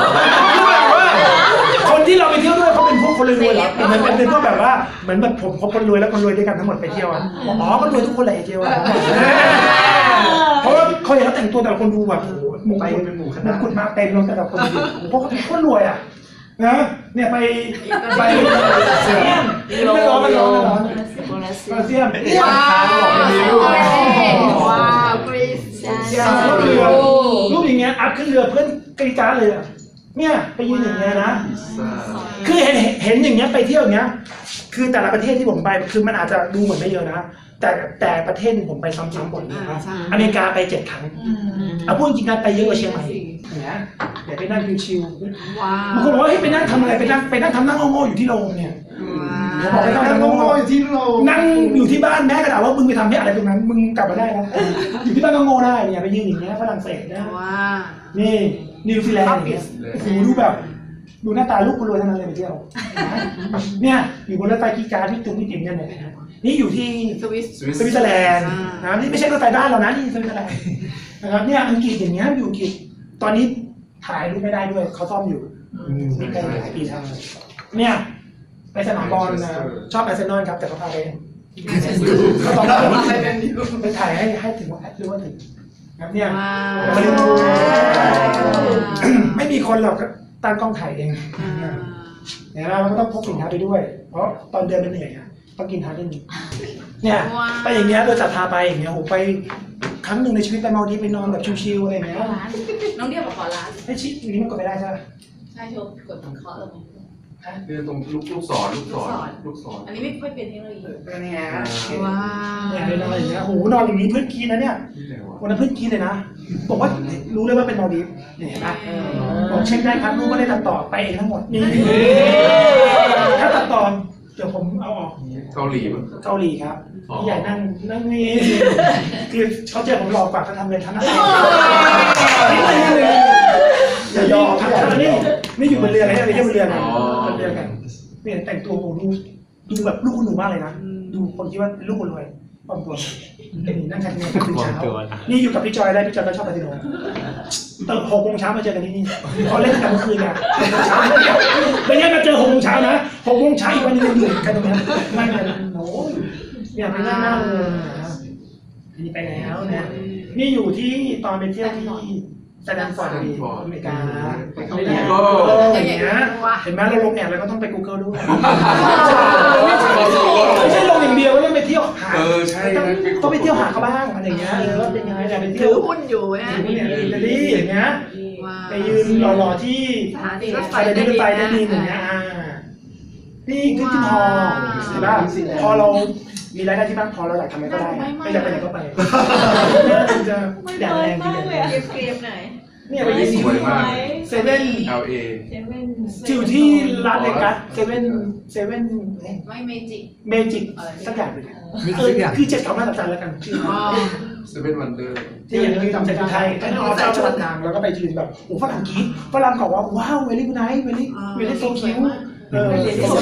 คนที่เราไปเที่ยวด้วยเขาเป็นพวกคนรวยๆหรอเป็นเป็นเป็นพวกแบบว่าเหมือนแบบผมพบคนรวยแล้วคนรวยด้วยกันทั้งหมดไปเที่ยวอ่ะอ๋อก็รวยทุกคนแหละเที่ยวอ่ะเพราะว่าเขาเห็นเขาแต่งตัวแต่ละคนดูแบบมุงไปเป็นหมู่คณะคุณมาเต็มเลยแต่ละคนเพราะเขาเป็นคนรวยอ่ะนะเนี่ยไปไปเซียมไม่ร้อนไม่ร้อนไม่ร้อนไปเซียมว้าวว้าวกรีซรูปอย่างเงี้ยอัพขึ้นเรือเพื่อนกรี๊ดเลยอ่ะเนี่ยไปยืนอย่างเงี้ยนะคือเห็นเห็นอย่างเงี้ยไปเที่ยวอย่างเงี้ยคือแต่ละประเทศที่ผมไปคือมันอาจจะดูเหมือนไม่เยอะนะแต่แต่ประเทศนึงผมไปซ้ำๆบ่อยนะอเมริกาไปเจ็ดครั้งเอาพูดจริงๆไปเยอะกว่าเชียงใหม่เนี่ยเดี๋ยวไปนั่งชิวๆบางคนบอกว่าให้ไปนั่งทำอะไรไปนั่งไปนั่งทำนั่งโง่ๆอยู่ที่โรงเนี่ยผมบอกไปนั่งทำโง่ๆอยู่ที่โรงนั่งอยู่ที่บ้านแม่ก็ด่าว่ามึงไปทำที่อะไรตรงนั้นมึงกลับมาได้นะอยู่ที่บ้านก็โง่ได้เนี่ยไปยืนอย่างเงี้ยฝรั่งเศสนะนี่นิวซีแลนด์อย่างเงี้ยโอ้โหดูแบบดูหน้าตาลูกคนรวยทั้งนั้นเลยไปเที่ยวเนี่ยอยู่บนรถไฟกีการที่ตุ้งที่ติ๋มเนี่ยนี่อยู่ที่สวิสสวิตเซอร์แลนด์นะนี่ไม่ใช่รถไฟบ้านเรานะนี่สวิตเซอร์แลนด์นะครับเนี่ยอังกฤษอย่างเงี้ยอยู่อังกฤษตอนนี้ถ่ายรูปไม่ได้ด้วยเขาซ่อมอยู่นี่เป็นหลายปีแล้วเนี่ยไปสนามบอลนะชอบอาร์เซนอลครับแต่เขาพาไปเขาต้องไปถ่ายให้ให้ถึงว่าหรือว่าถึงครับเนี่ยไม่มีคนหรอกตั้งกล้องถ่ายเองเนี่ยเราก็ต้องพกสินค้าไปด้วยเพราะตอนเดินมันเหนื่อยอ่ะต้องกินทานนิดนึงเนี่ยไปอย่างเงี้ยโดยจัดพาไปอย่างเงี้ยโหไปครั้งหนึ่งในชีวิตไปมาดีไปนอนแบบชิวๆอะไรอย่างเงี้ยน้องเดียวบอกขอร้านไอ้ชิปอย่างนี้มันกดไม่ได้ใช่ไหมใช่โชว์กดเคาะลงคือตรงลูกลูกศรลูกศรลูกศรอันนี้ไม่ค่อยเป็นเทคโนโลยีเป็นไงว้าวเนี่ยนอนอย่างเงี้ยโหนอนอย่างนี้เพื่อนกีนะเนี่ยวันนั้นเพื่อนกีเลยนะบอกว่ารู้เลยว่าเป็นมาดีเนี่ยเห็นไหมบอกเช็คได้ครับรู้ว่าได้ตัดต่อไปเองทั้งหมดนี่ถ้าตัดต่อเดี๋ยวผมเอาออกเกาหลีมั้งเกาหลีครับพี่ใหญ่นั่งนั่งนี่คือเขาเจอผมหลอกกว่าเขาทำเลยทั้งนั้นอย่ายอมครับนี่นี่อยู่บนเรือเลยไปเที่ยวบนเรือกันบนเรือกันเนี่ยแต่งตัวโอ้ดูดูแบบลูกคุณหนูมากเลยนะดูคนคิดว่าเป็นลูกคนรวยปลอมตัวนี่นั่งกันเนี่ยตื่นเช้านี่อยู่กับพี่จอยได้พี่จอยก็ชอบไปที่โรงตื่นหกโมงเช้ามาเจอกันที่นี่เขาเล่นกันเมื่อคืนเนี่ยหกโมงเช้าไม่ใช่มาเจอหกโมงเช้านะหกโมงเช้าอีกวันนึงอยู่กันตรงนี้นั่งกันโอ้ยเนี่ยไปนั่งหน้าเลยอันนี้ไปแล้วนะนี่อยู่ที่ตอนไปเที่ยวที่แสดงฟอร์ดอเมริกาไม่ได้อย่างเงี้ยเห็นไหมเราลงแอดแล้วก็ต้องไป Google ด้วยไม่ใช่ลงอย่างเดียวก็ต้องไปเที่ยวหาต้องไปเที่ยวหาเขาบ้างอะไรอย่างเงี้ยเออเป็นยังไงไปเที่ยวหุ้นอยู่เนี่ยอิตาลีอย่างเงี้ยไปยืนรอๆที่สถานีรถไฟได้ดีได้ดีอย่างเงี้ยนี่ขึ้นที่พอเห็นป่ะพอเรามีรายได้ที่บ้านพอเราอยากทำอะไรก็ได้ไม่อยากไปไหนก็ไปเนี่ยจะแดดแรงจริงเลยเกรียมๆหน่อยเนี่ยไปที่สวยมากเซเว่นแอล เออยู่ที่ลาสเวกัสเซเว่นเซเว่นไม่เมจิกเมจิกสักอย่างเลยคือเจ็ดคำหน้าตัดใจแล้วกันเซเว่นวันเดอร์ที่อย่างนี้ทำจากไทยก็เอาแต่จังหวัดนางแล้วก็ไปยืนแบบโอ้ฝรั่งกีดฝรั่งบอกว่าว้าวเวลี่กูไนท์เวลี่เวลี่โซคิวเออ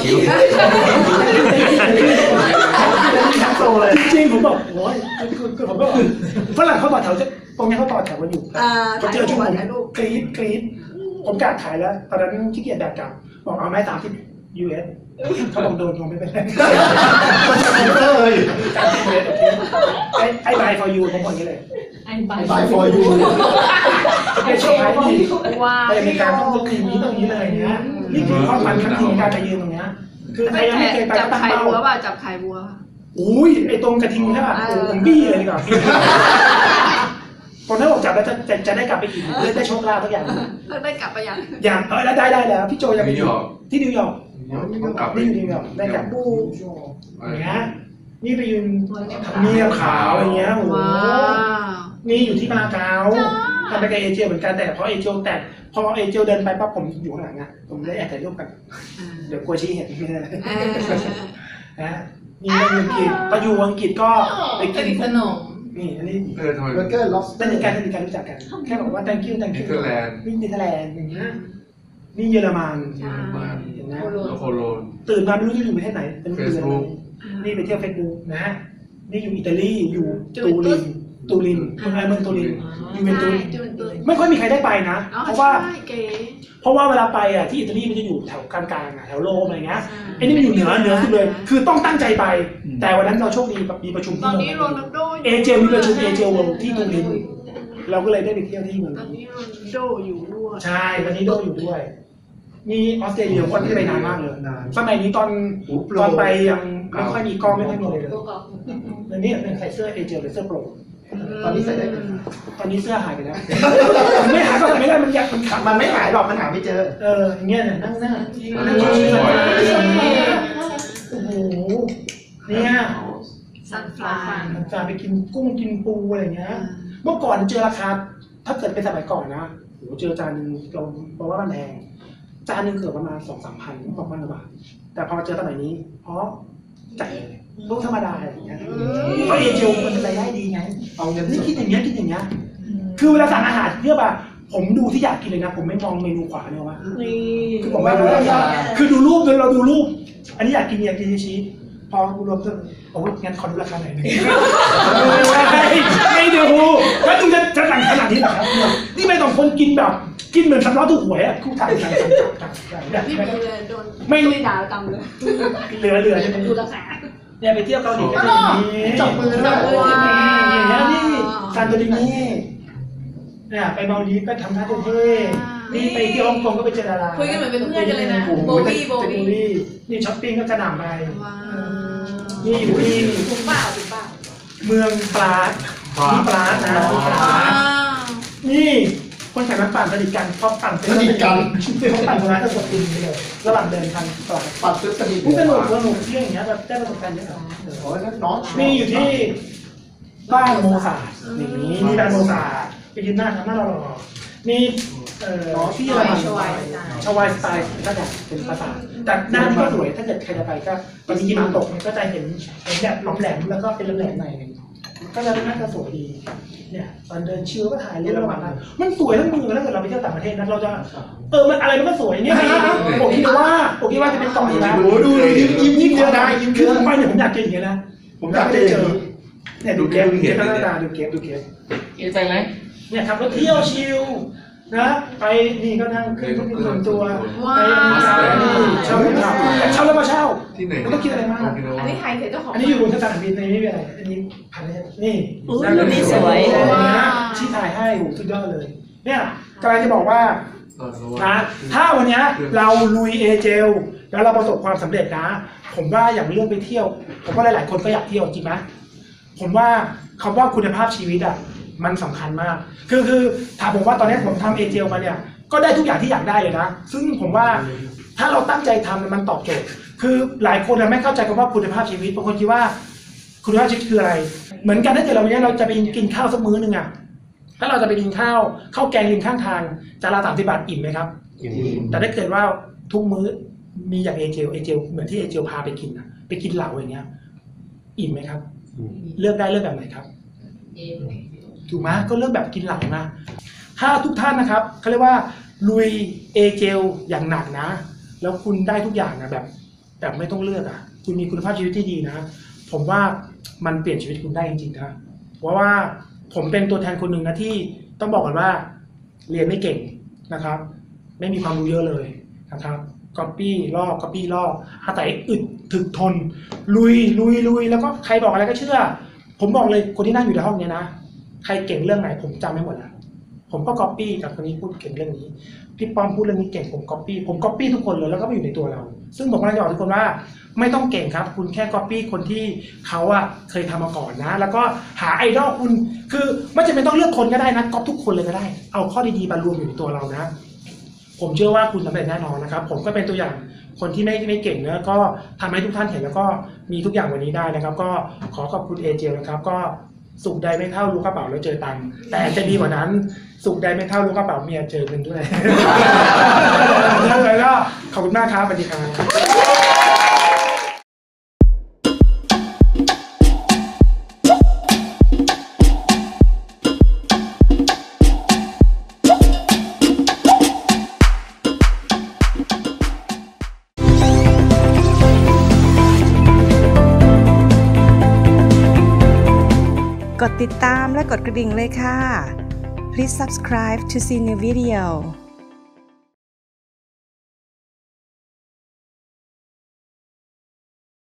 จริงผมบอกโอ้ยคือผมก็ฝรั่งเขาต่อแถวจะตรงนี้เขาต่อแถวกันอยู่เขาเจอชุดผมกรี๊ดกรี๊ดผมกะขายแล้วตอนนั้นขี้เกียจแบกกลับบอกเอาไหมสามสิบยูเอสเขาบอกโดนลงไม่เป็นไรไอ้ไอ้ไบฟอร์ยูผมบอกอย่างนี้เลยไอ้ใบ Buy for you ไอ้โชคร้ายที่ว้าไปอเมริกาต้องต้องอย่างนี้ต้องอย่างนี้เลยเนี้ยนี่คือความฝันครั้งที่ในการไปยืนตรงเนี้ยคือใครยังไม่เคยไปจับก็ตั้งไข่เป้าบัวป่ะจับไข่บัวอุ้ยไอ้ตรงกระทิงใช่ป่ะโอ้ผมบี้เลยดีกว่าคนนั้นบอกจับแล้วจะจะจะได้กลับไปอีกเพื่อได้โชคลาภทุกอย่างเลิกได้กลับไปยังอย่างเออแล้วได้ได้แล้วพี่โจยังไปนิวยอร์กที่นิวยอร์กต้องกลับไปนี่อยู่นิวยอร์กได้กลับดูอย่างเงี้ยนี่ไปยืนทำเนียบขาวอย่างเงี้ยโอ้โหว้าวนี่อยู่ที่มาเก๊าทำไปกับเอเจลเหมือนกันแต่พอเอเจลแต่พอเอเจลเดินไปปั๊บผมอยู่ข้างหลังอ่ะผมได้แอบถ่ายรูปกันเดี๋ยวกลัวชี้เห็นไม่ได้เออนะนี่ไปอังกฤษพออยู่อังกฤษก็ไปสกินนิทสนมนี่อันนี้เออทำไมเบอร์เกอร์ล็อบสสเตอร์นิทกันสนิทกันรู้จักกันแค่บอกว่า thank you thank you เนเธอร์แลนด์นี่เนเธอร์แลนด์อย่างเงี้ยนี่เยอรมันใช่มาเห็นไหมแล้วโคโลนตื่นมาไม่รู้จะอยู่ประเทศไหนเป็นเดือน Facebook นี่ไปเที่ยวเฟซบุ๊กนะนี่อยู่อิตาลีอยู่ตูรินตูรินเมืองไอเมืองตูรินยูเวนตุสจูนตุนไม่ค่อยมีใครได้ไปนะอ๋อเพราะว่าใช่เก๋เพราะว่าเวลาไปอ่ะที่อิตาลีมันจะอยู่แถวกลางๆอ่ะแถวโรมอะไรเงี้ยใช่ไอ้นี่มันอยู่เหนือเหนือสุดเลย คือต้องตั้งใจไป แต่วันนั้นเราโชคดีแบบมีประชุมตอนที่นี้โรนัลโดเอเจลมีประชุมเอเจลเวิลด์ที่ตูรินเราก็เลยได้ไปเที่ยวที่เมืองตอนนี้นี้โรนัลโดอยู่ด้วยใช่วันนี้โดอยู่ด้วยนี่ออสเตรเลียวันที่ไปนานมากเลยนานสมัยนี้ตอนโอ้โปรตอนไปยังไม่ค่อยมีกล้องไม่ค่อยมีอะไรเลยตัวกอล์ฟเดี๋ยวนี้เป็นใส่เสื้อเอเจลหรือเสื้อโปรตอนนี้ใส่ได้ไหมตอนนี้เสื้อหายไปแล้ว ไม่หายก็ใส่ไม่ได้มันอยากมันขับมันไม่หายหรอกมันหาไม่เจอเอออย่างเงี้ยเนี่ยนั่งหน้านั่งโอ้ชิวยๆโอ้โหเนี่ยซันฟลายมันจะไปกินกุ้งกินปูอะไรเงี้ยเมื่อก่อนเจอราคาถ้าเกิดเป็นสมัยก่อนนะโหเจอจานหนึ่งเราบอกว่ามันแพงจานหนึ่งเกือบประมาณสองสามพันสองพันกว่าบาทแต่พอเจอสมัยนี้เพราะจ่ายเลยลูกธรรมดาอะไรอย่างเงี้ยเพราะเอเจลมันรายได้ดีไงเอาเงินนี่สดคิดอย่างเงี้ยคิดอย่างเงี้ยคือเวลาสั่งอาหารเพื่อแบบผมดูที่อยากกินเลยนะ ผมไม่มองเมนูขวาเนี่ยว่านี่คือผมไม่ดูราคาคือดูรูปเราดูรูป อันนี้อยากกินอยากกินชี้พอดูรวมจะโอ้ยงั้นขอดูราคาหน่อยหนึงไม่ดูแล้วดูจะจะสั่งขนาดนี้เหรอครับนี่ไม่ต้องคนกินแบบกินเหมือนสำล้อถูกหวยอ่ะคู่ถ่ายถ่ายถ่ายถ่ายแบบพี่ไม่บีเลยโดนไม่ไม่ด่ากำเลยเหลือเหลือใช่ไหมดูราคาเนี่ยไปเที่ยวเกาหลีก็อย่างนี้จับมือจับมืออย่างเงี้ยนี่ซานโตรินีเนี่ยไปมาดีฟก็ทำท่าเท่ๆนี่ไปที่ฮ่องกงก็ไปเจอดาราคุยกันเหมือนเป็นเพื่อนกันเลยนะโบบี้โบเทคโนบี้โลยีนี่ช้อปปิ้งก็กระหน่ำไปว้าวนี่อยู่ที่ถูกเปล่าถูกเปล่าเมืองปราดนี่ปราดนะปราว้าดวนี่คนขายน้ำปั่นสนิทกันพอปั่นเสร็จสนิทกันเขาปั่นตรงนั้นก็สดจริงไปเลยระหว่างเดินทางปราดปัดซื้อสนิทผู้สนุกสนุกเที่ยวอย่างเงี้ยแบบได้ประสบการณ์เยอะโอ้ยนั่นน้องนี่อยู่ที่บ้านโมซาร์นี่นี่บ้านโมซาร์ไปยืนหน้าทำหน้าหล่อๆนี่เอ่อที่อะไรชวายชวายสไตล์ก็จะเป็นภาษาแต่หน้าที่ก็สวยถ้าเกิดใครจะไปก็ตอนนี้หิมะตกเนี่ยก็จะเห็นเห็นแบบหลอมแหลมแล้วก็เป็นแหลมๆในก็จะน่าจะสวยดีเนี่ยตอนเดินชิลก็ถ่ายรูประหว่างนั้นมันสวยทั้งเมืองถ้าเกิดเราไปเที่ยวต่างประเทศนะเราจะเออมันอะไรมันก็สวยเนี่ยผมคิดว่าผมคิดว่าจะเป็นเกาะอยู่นะโอ้ดูดูยิ้มยิ้มยิ้มเยอะได้ยิ้มเยคืออะผมไปเนี่ยผมอยากเจออย่างเงี้ยนะผมอยากได้เจอเนี่ยดูเกมดูเกมหน้าตาดูเกมดูเกมเกี่ยวใจไหมเนี่ยขับรถเที่ยวชิลนะไปนี่ก็นั่งขึ้นเครื่องบินส่วนตัวไปนี่เช่ารถขับเช่าแล้วมาเช่าที่ไหนไม่ต้องคิดอะไรมากอันนี้ใครเสียเจ้าของอันนี้อยู่บนสถานบินในไม่มีอะไรอันนี้ผ่านเลยนี่อู้รูปนี้สวยนะชี้ถ่ายให้โหสุดยอดเลย เนี่ยกำลังจะบอกว่าตอนสวัสนะดิ์ถ้าวันเนี้ยเราลุยเอเจลแล้วเราประสบความสำเร็จนะ ผมว่าอย่างเรื่องไปเที่ยว ผมว่าหลายๆคนก็อยากเที่ยวจริงไหมผมว่าคำว่าคุณภาพชีวิตอ่ะมันสำคัญมาก คือคือถามผมว่าตอนนี้ผมทำเอเจลมาเนี่ยก็ได้ทุกอย่างที่อยากได้เลยนะ ซึ่งผมว่าถ้าเราตั้งใจทำมันตอบโจทย์ คือหลายคนไม่เข้าใจคำว่าคุณภาพชีวิตบางคนคิดว่าคุณภาพชีวิตคืออะไร เหมือนกันถ้าเกิดเราวันนี้เราจะไปกินข้าวสักมื้อนึงอ่ะถ้าเราจะไปกินข้าวข้าวแกงริมข้างทางจานละสามสิบบาทอิ่มไหมครับ แต่ถ้าเกิดว่าทุกมื้อมีอย่างเอเจลเอเจลเหมือนที่เอเจลพาไปกินนะไปกินเหล้าอย่างเงี้ยอิ่มไหมครับ เลือกได้เลือกแบบไหนครับ ถูกไหมก็เลือกแบบกินเหล้านะถ้าทุกท่านนะครับเขาเรียกว่าลุยเอเจลอย่างหนักนะ แล้วคุณได้ทุกอย่างนะแบบแบบไม่ต้องเลือกอ่ะคุณมีคุณภาพชีวิตที่ดีนะ ผมว่ามันเปลี่ยนชีวิตคุณได้จริงๆนะเพราะว่าผมเป็นตัวแทนคนหนึ่งนะที่ต้องบอกกันว่าเรียนไม่เก่งนะครับไม่มีความรู้เยอะเลยนะครับก๊อปปี้ลอกก๊อปปี้ลอกอาศัยอึดถึกทนลุยลุยลุยแล้วก็ใครบอกอะไรก็เชื่อผมบอกเลยคนที่นั่งอยู่ในห้องเนี้ยนะใครเก่งเรื่องไหนผมจำไม่หมดแล้วผมก็ก๊อปปี้กับคนนี้พูดเก่งเรื่องนี้พี่ป้อมพูดเรื่องนี้เก่งผมก๊อปปี้ผมก๊อปปี้ทุกคนเลยแล้วก็ไม่อยู่ในตัวเราซึ่งผมกำลังจะบอกทุกคนว่าไม่ต้องเก่งครับคุณแค่ก๊อปปี้คนที่เขาอะเคยทำมาก่อนนะแล้วก็หาไอดอลคุณคือไม่จำเป็นต้องเลือกคนก็ได้นะก๊อปทุกคนเลยก็ได้เอาข้อดีๆมารวมอยู่ในตัวเรานะผมเชื่อว่าคุณสำเร็จแน่นอนนะครับผมก็เป็นตัวอย่างคนที่ไม่ไม่เก่งนะก็ทำให้ทุกท่านเห็นแล้วก็มีทุกอย่างวันนี้ได้นะครับก็ขอขอบคุณเอเจลนะครับก็สุขใดไม่เท่ารู้กระเป๋าแล้วเจอตังค์แต่จะดีกว่านั้นสุขใดไม่เท่ารู้กระเป๋าเมียเจอเงินด้วยแล้วก็ขอบคุณมากครับสวัสดีครับกดติดตามและกดกระดิ่งเลยค่ะ Please subscribe to see new video